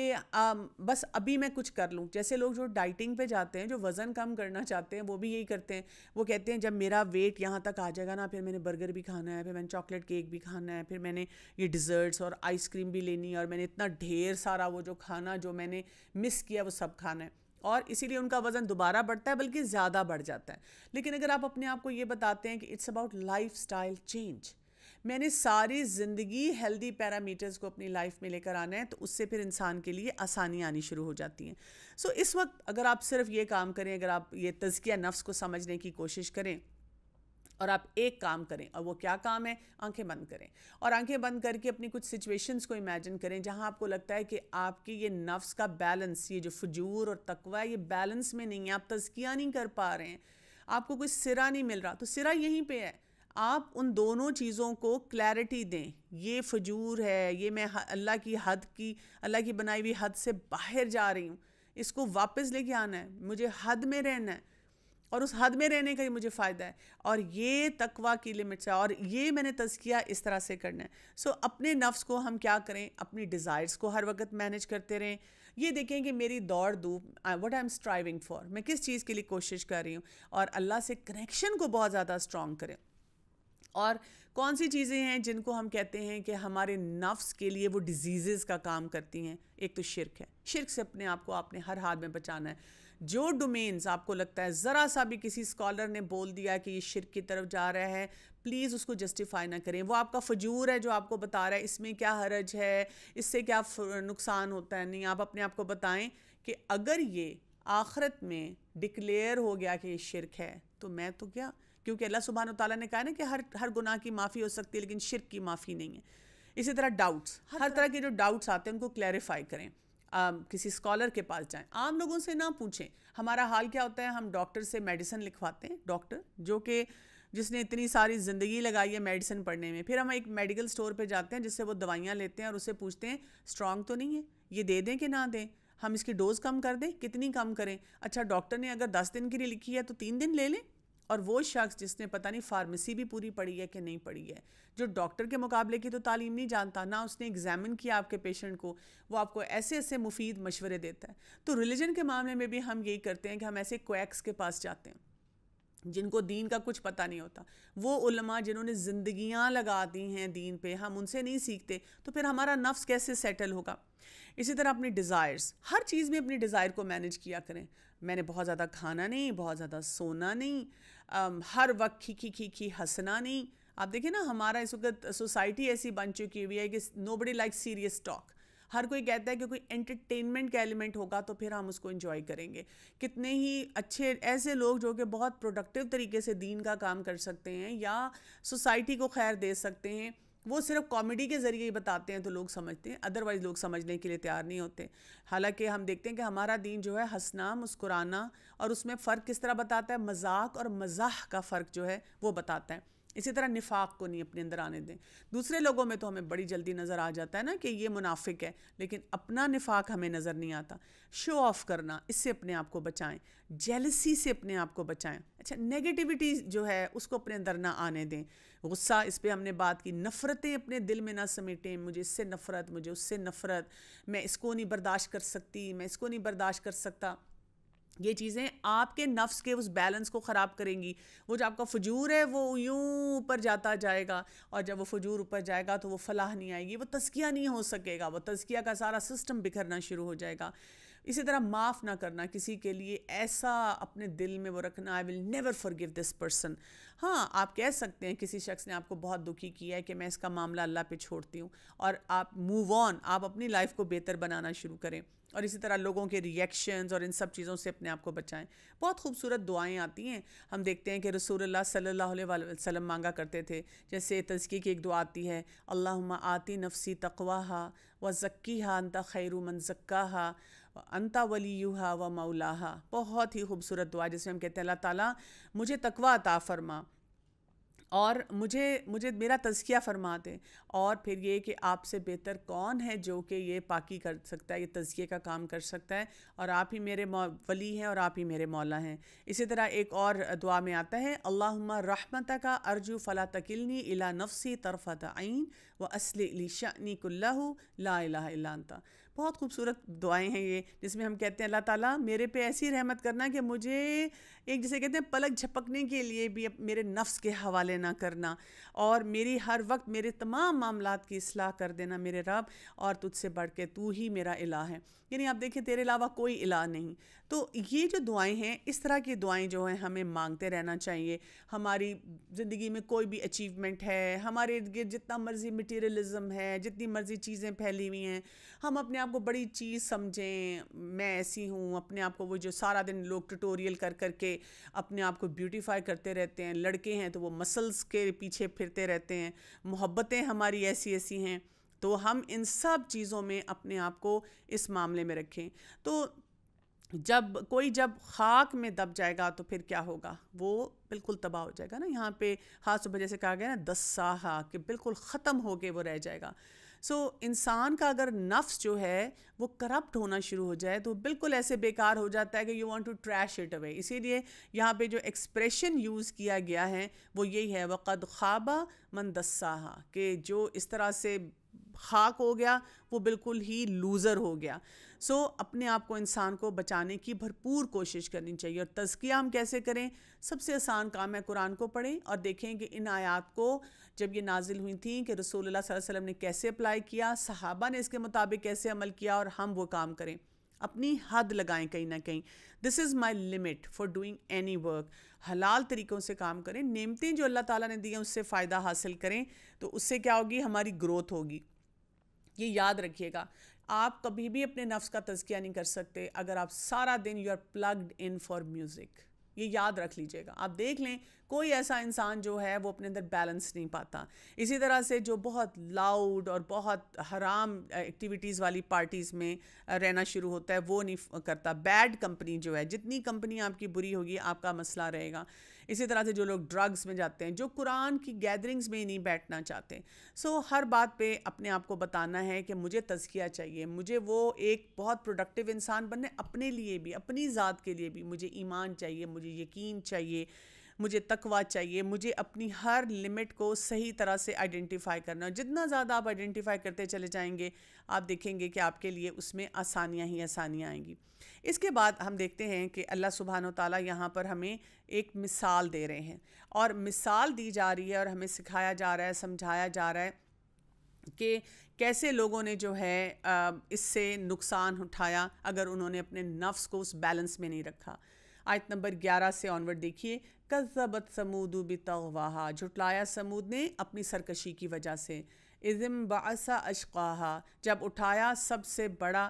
बस अभी मैं कुछ कर लूँ। जैसे लोग जो डाइटिंग पे जाते हैं, जो वज़न कम करना चाहते हैं, वो भी यही करते हैं। वो कहते हैं जब मेरा वेट यहाँ तक आ जाएगा ना, फिर मैंने बर्गर भी खाना है, फिर मैंने चॉकलेट केक भी खाना है, फिर मैंने ये डिज़र्ट्स और आइसक्रीम भी लेनी है, और मैंने इतना ढेर सारा वो जो खाना जो मैंने मिस किया वो सब खाना है। और इसीलिए उनका वज़न दोबारा बढ़ता है, बल्कि ज़्यादा बढ़ जाता है। लेकिन अगर आप अपने आप को ये बताते हैं कि it's about lifestyle change, मैंने सारी ज़िंदगी हेल्दी पैरामीटर्स को अपनी लाइफ में लेकर आना है, तो उससे फिर इंसान के लिए आसानी आनी शुरू हो जाती हैं। सो इस वक्त अगर आप सिर्फ ये काम करें, अगर आप ये तज़किया नफ्स को समझने की कोशिश करें, और आप एक काम करें, और वो क्या काम है, आंखें बंद करें, और आंखें बंद करके अपनी कुछ सिचुएशंस को इमेजिन करें जहां आपको लगता है कि आपकी ये नफ्स का बैलेंस, ये जो फजूर और तकवा है, ये बैलेंस में नहीं है, आप तज़किया नहीं कर पा रहे हैं, आपको कोई सिरा नहीं मिल रहा। तो सिरा यहीं पे है, आप उन दोनों चीज़ों को क्लैरिटी दें। ये फजूर है, ये मैं अल्लाह की बनाई हुई हद से बाहर जा रही हूँ, इसको वापस लेके आना है, मुझे हद में रहना है और उस हद में रहने का ही मुझे फ़ायदा है, और ये तकवा की लिमिट्स है, और ये मैंने तज़किया इस तरह से करना है। सो अपने नफ्स को हम क्या करें, अपनी डिज़ायर्स को हर वक्त मैनेज करते रहें। ये देखें कि मेरी दौड़ दूँ, what I am striving for, मैं किस चीज़ के लिए कोशिश कर रही हूँ, और अल्लाह से कनेक्शन को बहुत ज़्यादा स्ट्रॉन्ग करें। और कौन सी चीज़ें हैं जिनको हम कहते हैं कि हमारे नफ्स के लिए वो डिजीज़ का काम करती हैं। एक तो शिर्क है, शिर्क से अपने आप को आपने हर हाल में बचाना है। जो डोमेन्स आपको लगता है ज़रा सा भी किसी स्कॉलर ने बोल दिया कि ये शिर्क की तरफ जा रहा है, प्लीज़ उसको जस्टिफाई ना करें। वो आपका फजूर है जो आपको बता रहा है इसमें क्या हरज है, इससे क्या नुकसान होता है। नहीं, आप अपने आप को बताएं कि अगर ये आखिरत में डिक्लेयर हो गया कि ये शिर्क है तो मैं तो क्या, क्योंकि अल्लाह सुब्हान व तआला ने कहा ना कि हर गुनाह की माफ़ी हो सकती है लेकिन शिर्क की माफ़ी नहीं है। इसी तरह डाउट्स, हर तरह के जो डाउट्स आते हैं उनको क्लैरिफाई करें। किसी स्कॉलर के पास जाएं, आम लोगों से ना पूछें। हमारा हाल क्या होता है, हम डॉक्टर से मेडिसिन लिखवाते हैं, डॉक्टर जो कि जिसने इतनी सारी ज़िंदगी लगाई है मेडिसिन पढ़ने में, फिर हम एक मेडिकल स्टोर पे जाते हैं जिससे वो दवाइयाँ लेते हैं और उससे पूछते हैं स्ट्रॉन्ग तो नहीं है, ये दे दें कि ना दें, हम इसकी डोज़ कम कर दें, कितनी कम करें। अच्छा, डॉक्टर ने अगर 10 दिन के लिए लिखी है तो 3 दिन ले लें। और वो शख्स जिसने पता नहीं फार्मेसी भी पूरी पढ़ी है कि नहीं पढ़ी है, जो डॉक्टर के मुकाबले की तो तालीम नहीं जानता, ना उसने एग्जामिन किया आपके पेशेंट को, वो आपको ऐसे ऐसे मुफीद मशवरे देता है। तो रिलीजन के मामले में भी हम यही करते हैं कि हम ऐसे क्वैक्स के पास जाते हैं जिनको दीन का कुछ पता नहीं होता। वो उलमा जिन्होंने ज़िंदगियाँ लगा दी हैं दीन पे, हम उनसे नहीं सीखते तो फिर हमारा नफ्स कैसे सेटल होगा। इसी तरह अपनी डिज़ायर्स, हर चीज़ में अपनी डिज़ायर को मैनेज किया करें। मैंने बहुत ज़्यादा खाना नहीं, बहुत ज़्यादा सोना नहीं, हर वक्त खी हंसना नहीं। आप देखिए ना, हमारा इस वक्त सोसाइटी ऐसी बन चुकी हुई है कि नोबडी लाइक सीरियस टॉक। हर कोई कहता है कि कोई एंटरटेनमेंट का एलिमेंट होगा तो फिर हम उसको एंजॉय करेंगे। कितने ही अच्छे ऐसे लोग जो कि बहुत प्रोडक्टिव तरीके से दीन का काम कर सकते हैं या सोसाइटी को खैर दे सकते हैं, वो सिर्फ कॉमेडी के ज़रिए ही बताते हैं तो लोग समझते हैं, अदरवाइज़ लोग समझने के लिए तैयार नहीं होते। हालांकि हम देखते हैं कि हमारा दीन जो है हंसना, मुस्कुराना, और उसमें फ़र्क किस तरह बताता है, मजाक और मज़ाह का फ़र्क जो है वो बताता है। इसी तरह निफाक को नहीं अपने अंदर आने दें। दूसरे लोगों में तो हमें बड़ी जल्दी नज़र आ जाता है ना कि ये मुनाफिक है, लेकिन अपना निफाक हमें नज़र नहीं आता। शो ऑफ़ करना, इससे अपने आप को बचाएं। जेलसी से अपने आप को बचाएं। अच्छा, नेगेटिविटी जो है उसको अपने अंदर ना आने दें। गुस्सा, इस पर हमने बात की। नफ़रतें अपने दिल में ना समेटें, मुझे इससे नफ़रत, मुझे उससे नफ़रत, मैं इसको नहीं बर्दाश्त कर सकती, मैं इसको नहीं बर्दाश्त कर सकता। ये चीज़ें आपके नफ्स के उस बैलेंस को ख़राब करेंगी। वो जो आपका फजूर है वो यूं ऊपर जाता जाएगा, और जब वो फजूर ऊपर जाएगा तो वो फलाह नहीं आएगी, वो तज़किया नहीं हो सकेगा, वो तज़किया का सारा सिस्टम बिखरना शुरू हो जाएगा। इसी तरह माफ़ ना करना किसी के लिए, ऐसा अपने दिल में वो रखना, I will never forgive this person. हाँ, आप कह सकते हैं किसी शख्स ने आपको बहुत दुखी किया है कि मैं इसका मामला अल्लाह पे छोड़ती हूँ, और आप मूव ऑन, आप अपनी लाइफ को बेहतर बनाना शुरू करें। और इसी तरह लोगों के रिएक्शंस और इन सब चीज़ों से अपने आप को बचाएं। बहुत खूबसूरत दुआएं आती हैं। हम देखते हैं कि रसूलुल्लाह सल्लल्लाहु अलैहि वसल्लम मांगा करते थे। जैसे तज़किये की एक दुआ आती है, अल्लाहुम्मा आती नफ्सी तक़वाहा व ज़क्कीहा अंता खैरु मन ज़क्काहा अंता वलीयुहा व मौलाहा। बहुत ही खूबसूरत दुआ जिसमें हम कहते हैं अल्लाह ताला मुझे तक़वा अता फ़रमा और मुझे मेरा तज़किया फरमा दे, और फिर ये कि आपसे बेहतर कौन है जो कि ये पाकी कर सकता है, ये तज़किये का काम कर सकता है, और आप ही मेरे वली हैं और आप ही मेरे मौला हैं। इसी तरह एक और दुआ में आता है, अल्लाहुम्मा रहमतका अर्जू फ़ला तकिलनी इला नफ्सी तरफ़त ऐन व अस्लि ली शअनी कुल्लहु ला इलाहा इल्ला अंता। बहुत खूबसूरत दुआएं हैं ये, जिसमें हम कहते हैं अल्लाह ताला मेरे पे ऐसी रहमत करना कि मुझे एक, जिसे कहते हैं पलक झपकने के लिए भी मेरे नफ्स के हवाले ना करना, और मेरी हर वक्त मेरे तमाम मामलात की इस्लाह कर देना मेरे रब, और तुझसे बढ़ के तू ही मेरा इलाह है। यानी आप देखें तेरे अलावा कोई इलाह नहीं। तो ये जो दुआएं हैं, इस तरह की दुआएं जो हैं हमें मांगते रहना चाहिए। हमारी ज़िंदगी में कोई भी अचीवमेंट है, हमारे इर्द गिर्द जितना मर्ज़ी मटीरियलिज़म है, जितनी मर्ज़ी चीज़ें फैली हुई हैं, हम अपने आप को बड़ी चीज़ समझें, मैं ऐसी हूँ, अपने आप को वो जो सारा दिन लोग ट्यूटोरियल कर कर के अपने आप को ब्यूटीफाई करते रहते हैं। लड़के हैं तो वो मसल्स के पीछे फिरते रहते हैं, मोहब्बतें हमारी ऐसी ऐसी हैं। तो हम इन सब चीज़ों में अपने आप को इस मामले में रखें। तो जब खाक में दब जाएगा तो फिर क्या होगा, वो बिल्कुल तबाह हो जाएगा ना। यहाँ पे हाथ सुबह जैसे कहा गया ना, 10 साहा कि बिल्कुल ख़त्म हो के वो रह जाएगा। सो इंसान का अगर नफ्स जो है वो करप्ट होना शुरू हो जाए तो बिल्कुल ऐसे बेकार हो जाता है कि you want to trash it away. इसीलिए यहाँ पे जो एक्सप्रेशन यूज़ किया गया है वो यही है, वक़द ख़ाबा मन दस्साहा, कि जो इस तरह से खाक हो गया वो बिल्कुल ही लूज़र हो गया। सो अपने आप को, इंसान को बचाने की भरपूर कोशिश करनी चाहिए। और तज़किया हम कैसे करें? सबसे आसान काम है कुरान को पढ़ें और देखें कि इन आयात को जब ये नाजिल हुई थी कि रसूलुल्लाह सल्लल्लाहु अलैहि वसल्लम ने कैसे अप्लाई किया, सहाबा ने इसके मुताबिक कैसे अमल किया, और हम वो काम करें। अपनी हद लगाएं कहीं ना कहीं। This is my limit for doing any work. हलाल तरीक़ों से काम करें, नेमतें जो अल्लाह ताला ने दी हैं उससे फ़ायदा हासिल करें, तो उससे क्या होगी? हमारी ग्रोथ होगी। ये याद रखिएगा, आप कभी भी अपने नफ्स का तज़किया नहीं कर सकते अगर आप सारा दिन you are plugged in for music. ये याद रख लीजिएगा। आप देख लें कोई ऐसा इंसान जो है वो अपने अंदर बैलेंस नहीं पाता। इसी तरह से जो बहुत लाउड और बहुत हराम एक्टिविटीज़ वाली पार्टीज़ में रहना शुरू होता है वो नहीं करता। बैड कंपनी जो है, जितनी कंपनी आपकी बुरी होगी आपका मसला रहेगा। इसी तरह से जो लोग ड्रग्स में जाते हैं, जो कुरान की गैदरिंग्स में ही नहीं बैठना चाहते। सो हर बात पे अपने आप को बताना है कि मुझे तज़किया चाहिए, मुझे वो एक बहुत प्रोडक्टिव इंसान बनने, अपने लिए भी, अपनी ज़ात के लिए भी मुझे ईमान चाहिए, मुझे यकीन चाहिए, मुझे तकवा चाहिए, मुझे अपनी हर लिमिट को सही तरह से आइडेंटिफाई करना। जितना ज़्यादा आप आइडेंटिफाई करते चले जाएंगे आप देखेंगे कि आपके लिए उसमें आसानियाँ ही आसानियाँ आएंगी। इसके बाद हम देखते हैं कि अल्लाह सुब्हानो ताला यहाँ पर हमें एक मिसाल दे रहे हैं, और मिसाल दी जा रही है और हमें सिखाया जा रहा है, समझाया जा रहा है कि कैसे लोगों ने जो है इससे नुकसान उठाया अगर उन्होंने अपने नफ्स को उस बैलेंस में नहीं रखा। आयत नंबर 11 से ऑनवर्ड देखिए। कज़्ज़बत समूदु बितग़वाहा, झुटलाया समूद ने अपनी सरकशी की वजह से। इज़िम बअसा अशक़ाहा, जब उठाया सबसे बड़ा,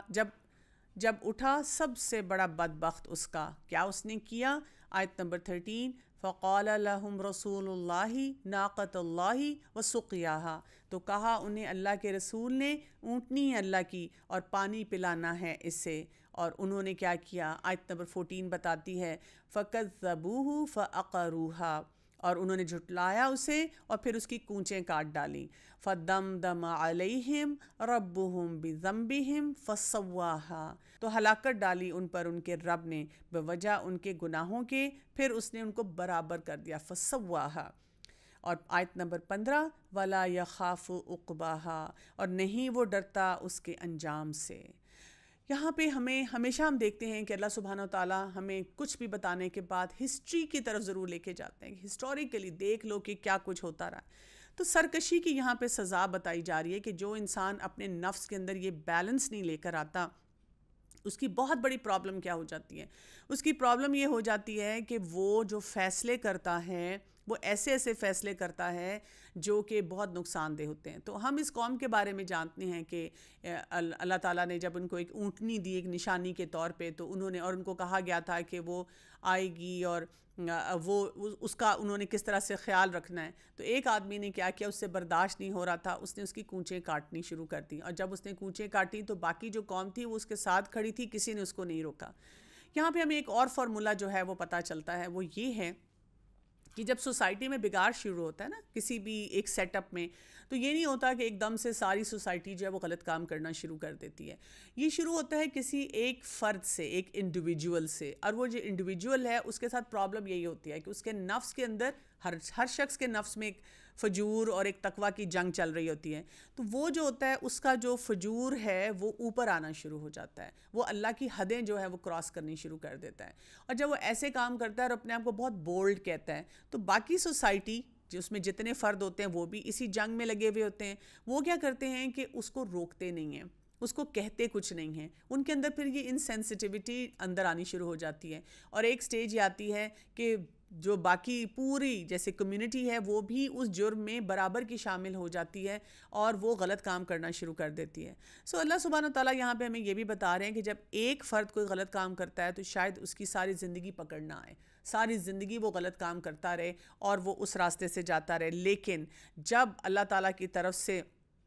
जब उठा सबसे बड़ा बदबख्त उसका, क्या उसने किया? आयत नंबर 13, फ़क़ाल लहुम रसूलुल्लाहि नाक़तुल्लाहि व सुक़ियाहा, तो कहा उन्हें अल्लाह के रसूल ने, ऊँटनी है अल्लाह की और पानी पिलाना है इससे। और उन्होंने क्या किया? आयत नंबर 14 बताती है, फ़कज़्ज़बूहु फ़अक़रूहा, और उन्होंने झुटलाया उसे और फिर उसकी कूँचें काट डाली। फ़दमदम अलैहिम रब्बुहुम बिज़म्बिहिम फ़सव्वाहा, तो हलाकत डाली उन पर उनके रब ने बवजह उनके गुनाहों के, फिर उसने उनको बराबर कर दिया, फ़सव्वाहा। और आयत नंबर 15, वला यख़ाफ़ु उक़बाहा, और नहीं वो डरता उसके अंजाम से। यहाँ पे हमेशा हम देखते हैं कि अल्लाह सुब्हानो ताला हमें कुछ भी बताने के बाद हिस्ट्री की तरफ ज़रूर लेके जाते हैं। हिस्टोरिकली देख लो कि क्या कुछ होता रहा। तो सरकशी की यहाँ पे सज़ा बताई जा रही है कि जो इंसान अपने नफ्स के अंदर ये बैलेंस नहीं लेकर आता, उसकी बहुत बड़ी प्रॉब्लम क्या हो जाती है? उसकी प्रॉब्लम ये हो जाती है कि वो जो फ़ैसले करता है वो ऐसे ऐसे फ़ैसले करता है जो कि बहुत नुकसानदेह होते हैं। तो हम इस कौम के बारे में जानते हैं कि अल्लाह ताला ने जब उनको एक ऊँटनी दी एक निशानी के तौर पे, तो उन्होंने, और उनको कहा गया था कि वो आएगी और वो उसका उन्होंने किस तरह से ख्याल रखना है। तो एक आदमी ने क्या किया, उससे बर्दाश्त नहीं हो रहा था, उसने उसकी कूँचें काटनी शुरू कर दी, और जब उसने कूँचें काटी तो बाकी जो कौम थी वो उसके साथ खड़ी थी, किसी ने उसको नहीं रोका। यहाँ पे हमें एक और फार्मूला जो है वो पता चलता है, वो ये है कि जब सोसाइटी में बिगाड़ शुरू होता है ना, किसी भी एक सेटअप में, तो ये नहीं होता कि एकदम से सारी सोसाइटी जो है वो गलत काम करना शुरू कर देती है। ये शुरू होता है किसी एक फ़र्द से, एक इंडिविजुअल से, और वो जो इंडिविजुअल है उसके साथ प्रॉब्लम यही होती है कि उसके नफ्स के अंदर, हर शख्स के नफ्स में एक फजूर और एक तकवा की जंग चल रही होती है। तो वो जो होता है उसका जो फजूर है वो ऊपर आना शुरू हो जाता है, वो अल्लाह की हदें जो है वो क्रॉस करनी शुरू कर देता है। और जब वो ऐसे काम करता है और अपने आप को बहुत बोल्ड कहता है, तो बाकी सोसाइटी जिसमें जितने फ़र्द होते हैं वो भी इसी जंग में लगे हुए होते हैं। वो क्या करते हैं कि उसको रोकते नहीं हैं, उसको कहते कुछ नहीं है, उनके अंदर फिर ये इनसेंसिटिविटी अंदर आनी शुरू हो जाती है। और एक स्टेज ये आती है कि जो बाकी पूरी जैसे कम्युनिटी है वो भी उस जुर्म में बराबर की शामिल हो जाती है और वो गलत काम करना शुरू कर देती है। सो अल्लाह सुब्हानो ताला यहाँ पे हमें ये भी बता रहे हैं कि जब एक फ़र्द कोई गलत काम करता है तो शायद उसकी सारी ज़िंदगी पकड़ ना आए, सारी ज़िंदगी वो गलत काम करता रहे और वो उस रास्ते से जाता रहे। लेकिन जब अल्लाह ताला की तरफ से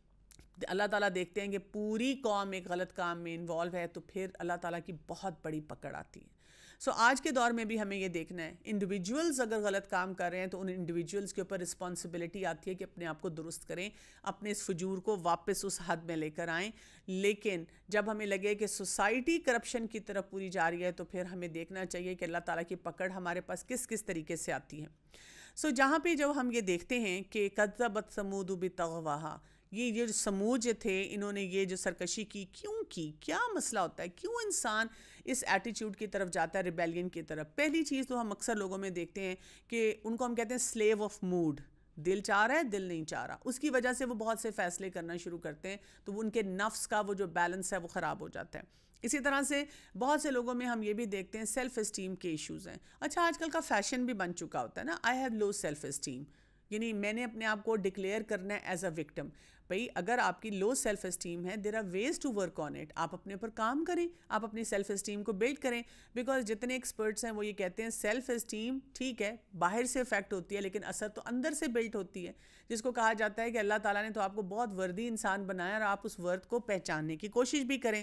अल्लाह ताला देखते हैं कि पूरी कौम एक गलत काम में इन्वॉल्व है, तो फिर अल्लाह ताला की बहुत बड़ी पकड़ आती है। सो आज के दौर में भी हमें ये देखना है, इंडिविजुअल्स अगर गलत काम कर रहे हैं तो उन इंडिविजुअल्स के ऊपर रिस्पॉन्सिबिलिटी आती है कि अपने आप को दुरुस्त करें, अपने इस फजूर को वापस उस हद में लेकर आएँ। लेकिन जब हमें लगे कि सोसाइटी करप्शन की तरफ पूरी जा रही है तो फिर हमें देखना चाहिए कि अल्लाह ताला की पकड़ हमारे पास किस किस तरीके से आती है। सो जहाँ पे जब हम ये देखते हैं कि कज़्ज़बत समूद बितग़वाहा, ये जो समूज थे इन्होंने ये जो सरकशी की, क्यों की, क्या मसला होता है, क्यों इंसान इस एटीट्यूड की तरफ जाता है, रिबेलियन की तरफ। पहली चीज़ तो हम अक्सर लोगों में देखते हैं कि उनको हम कहते हैं स्लेव ऑफ मूड, दिल चाह रहा है दिल नहीं चाह रहा, उसकी वजह से वो बहुत से फ़ैसले करना शुरू करते हैं, तो उनके नफ्स का वो जो बैलेंस है वो ख़राब हो जाता है। इसी तरह से बहुत से लोगों में हम ये भी देखते हैं सेल्फ़ इस्टीम के इश्यूज़ हैं। अच्छा, आजकल का फ़ैशन भी बन चुका होता है ना, I have low self esteem, यानी मैंने अपने आप को डिक्लेयर करना है एज अ विक्टिम। भाई अगर आपकी लो सेल्फ इस्टीम है, there are ways to work on it, आप अपने ऊपर काम करें, आप अपनी सेल्फ इस्टीम को बिल्ड करें। बिकॉज जितने एक्सपर्ट्स हैं वो ये कहते हैं सेल्फ इस्टीम ठीक है बाहर से इफेक्ट होती है लेकिन असर तो अंदर से बिल्ड होती है, जिसको कहा जाता है कि अल्लाह ताला ने तो आपको बहुत वर्दी इंसान बनाया और आप उस वर्द को पहचानने की कोशिश भी करें।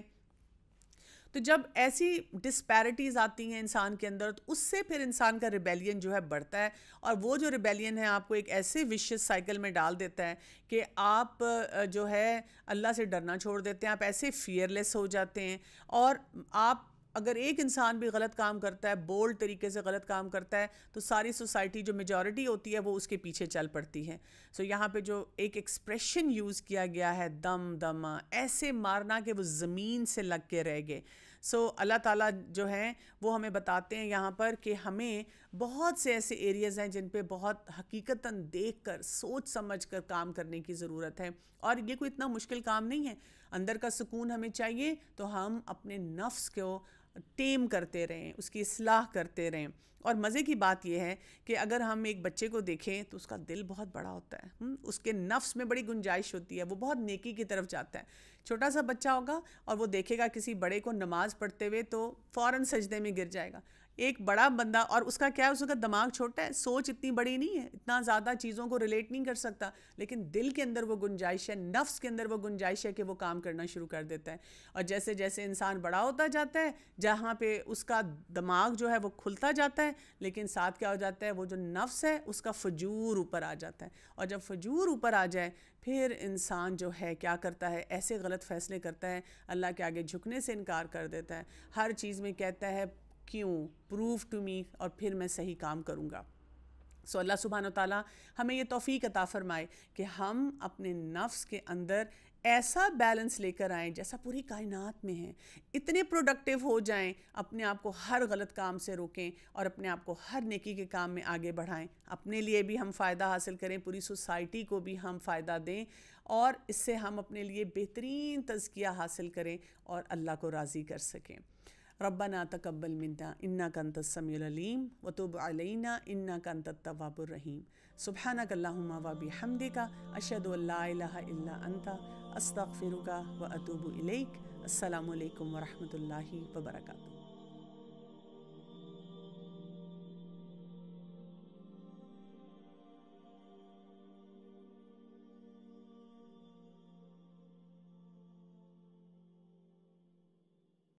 तो जब ऐसी डिस्पैरिटीज़ आती हैं इंसान के अंदर तो उससे फिर इंसान का रिबेलियन जो है बढ़ता है, और वो जो रिबेलियन है आपको एक ऐसे विशियस साइकिल में डाल देता है कि आप जो है अल्लाह से डरना छोड़ देते हैं, आप ऐसे फियरलेस हो जाते हैं। और आप अगर एक इंसान भी गलत काम करता है, बोल्ड तरीके से गलत काम करता है, तो सारी सोसाइटी जो मेजॉरिटी होती है वो उसके पीछे चल पड़ती है। सो यहाँ पे जो एक एक्सप्रेशन यूज़ किया गया है दम दमा, ऐसे मारना कि वो ज़मीन से लग के रह गए। सो अल्लाह ताला जो हैं वो हमें बताते हैं यहाँ पर कि हमें बहुत से ऐसे एरियाज़ हैं जिन पे बहुत हकीकतन देख कर सोच समझ कर काम करने की ज़रूरत है, और ये कोई इतना मुश्किल काम नहीं है। अंदर का सुकून हमें चाहिए तो हम अपने नफ्स को टेम करते रहें, उसकी इस्लाह करते रहें। और मज़े की बात यह है कि अगर हम एक बच्चे को देखें तो उसका दिल बहुत बड़ा होता है, उसके नफ्स में बड़ी गुंजाइश होती है, वो बहुत नेकी की तरफ जाता है। छोटा सा बच्चा होगा और वो देखेगा किसी बड़े को नमाज़ पढ़ते हुए तो फ़ौरन सजदे में गिर जाएगा। एक बड़ा बंदा, और उसका क्या है, उसका दिमाग छोटा है, सोच इतनी बड़ी नहीं है, इतना ज़्यादा चीज़ों को रिलेट नहीं कर सकता, लेकिन दिल के अंदर वो गुंजाइश है, नफ्स के अंदर वो गुंजाइश है कि वो काम करना शुरू कर देता है। और जैसे जैसे इंसान बड़ा होता जाता है, जहाँ पे उसका दिमाग जो है वो खुलता जाता है, लेकिन साथ क्या हो जाता है, वो जो नफ्स है उसका फजूर ऊपर आ जाता है। और जब फजूर ऊपर आ जाए फिर इंसान जो है क्या करता है, ऐसे गलत फ़ैसले करता है, अल्लाह के आगे झुकने से इनकार कर देता है, हर चीज़ में कहता है क्यों, प्रूव टू मी, और फिर मैं सही काम करूँगा। सो अल्लाह सुब्हान व तआला हमें ये तौफ़ीक अता फ़रमाए कि हम अपने नफ्स के अंदर ऐसा बैलेंस लेकर आएँ जैसा पूरी कायनात में है, इतने प्रोडक्टिव हो जाएं, अपने आप को हर गलत काम से रोकें और अपने आप को हर नेकी के काम में आगे बढ़ाएं, अपने लिए भी हम फ़ायदा हासिल करें, पूरी सोसाइटी को भी हम फ़ायदा दें, और इससे हम अपने लिए बेहतरीन तज़किया हासिल करें और अल्लाह को राज़ी कर सकें। रब्बना तकब्बल मिन्ना इन्नका अंतस समीउल अलीम व तुब अलैना इन्नका अंतत तव्वाबुर रहीम। सुब्हानक अल्लाहुम्मा व बिहम्दिका अशहदु अल्ला इलाहा इल्ला अंता अस्तगफिरुका व अतूबु इलैक। अस्सलामु अलैकुम व रहमतुल्लाहि व बरकातुहू।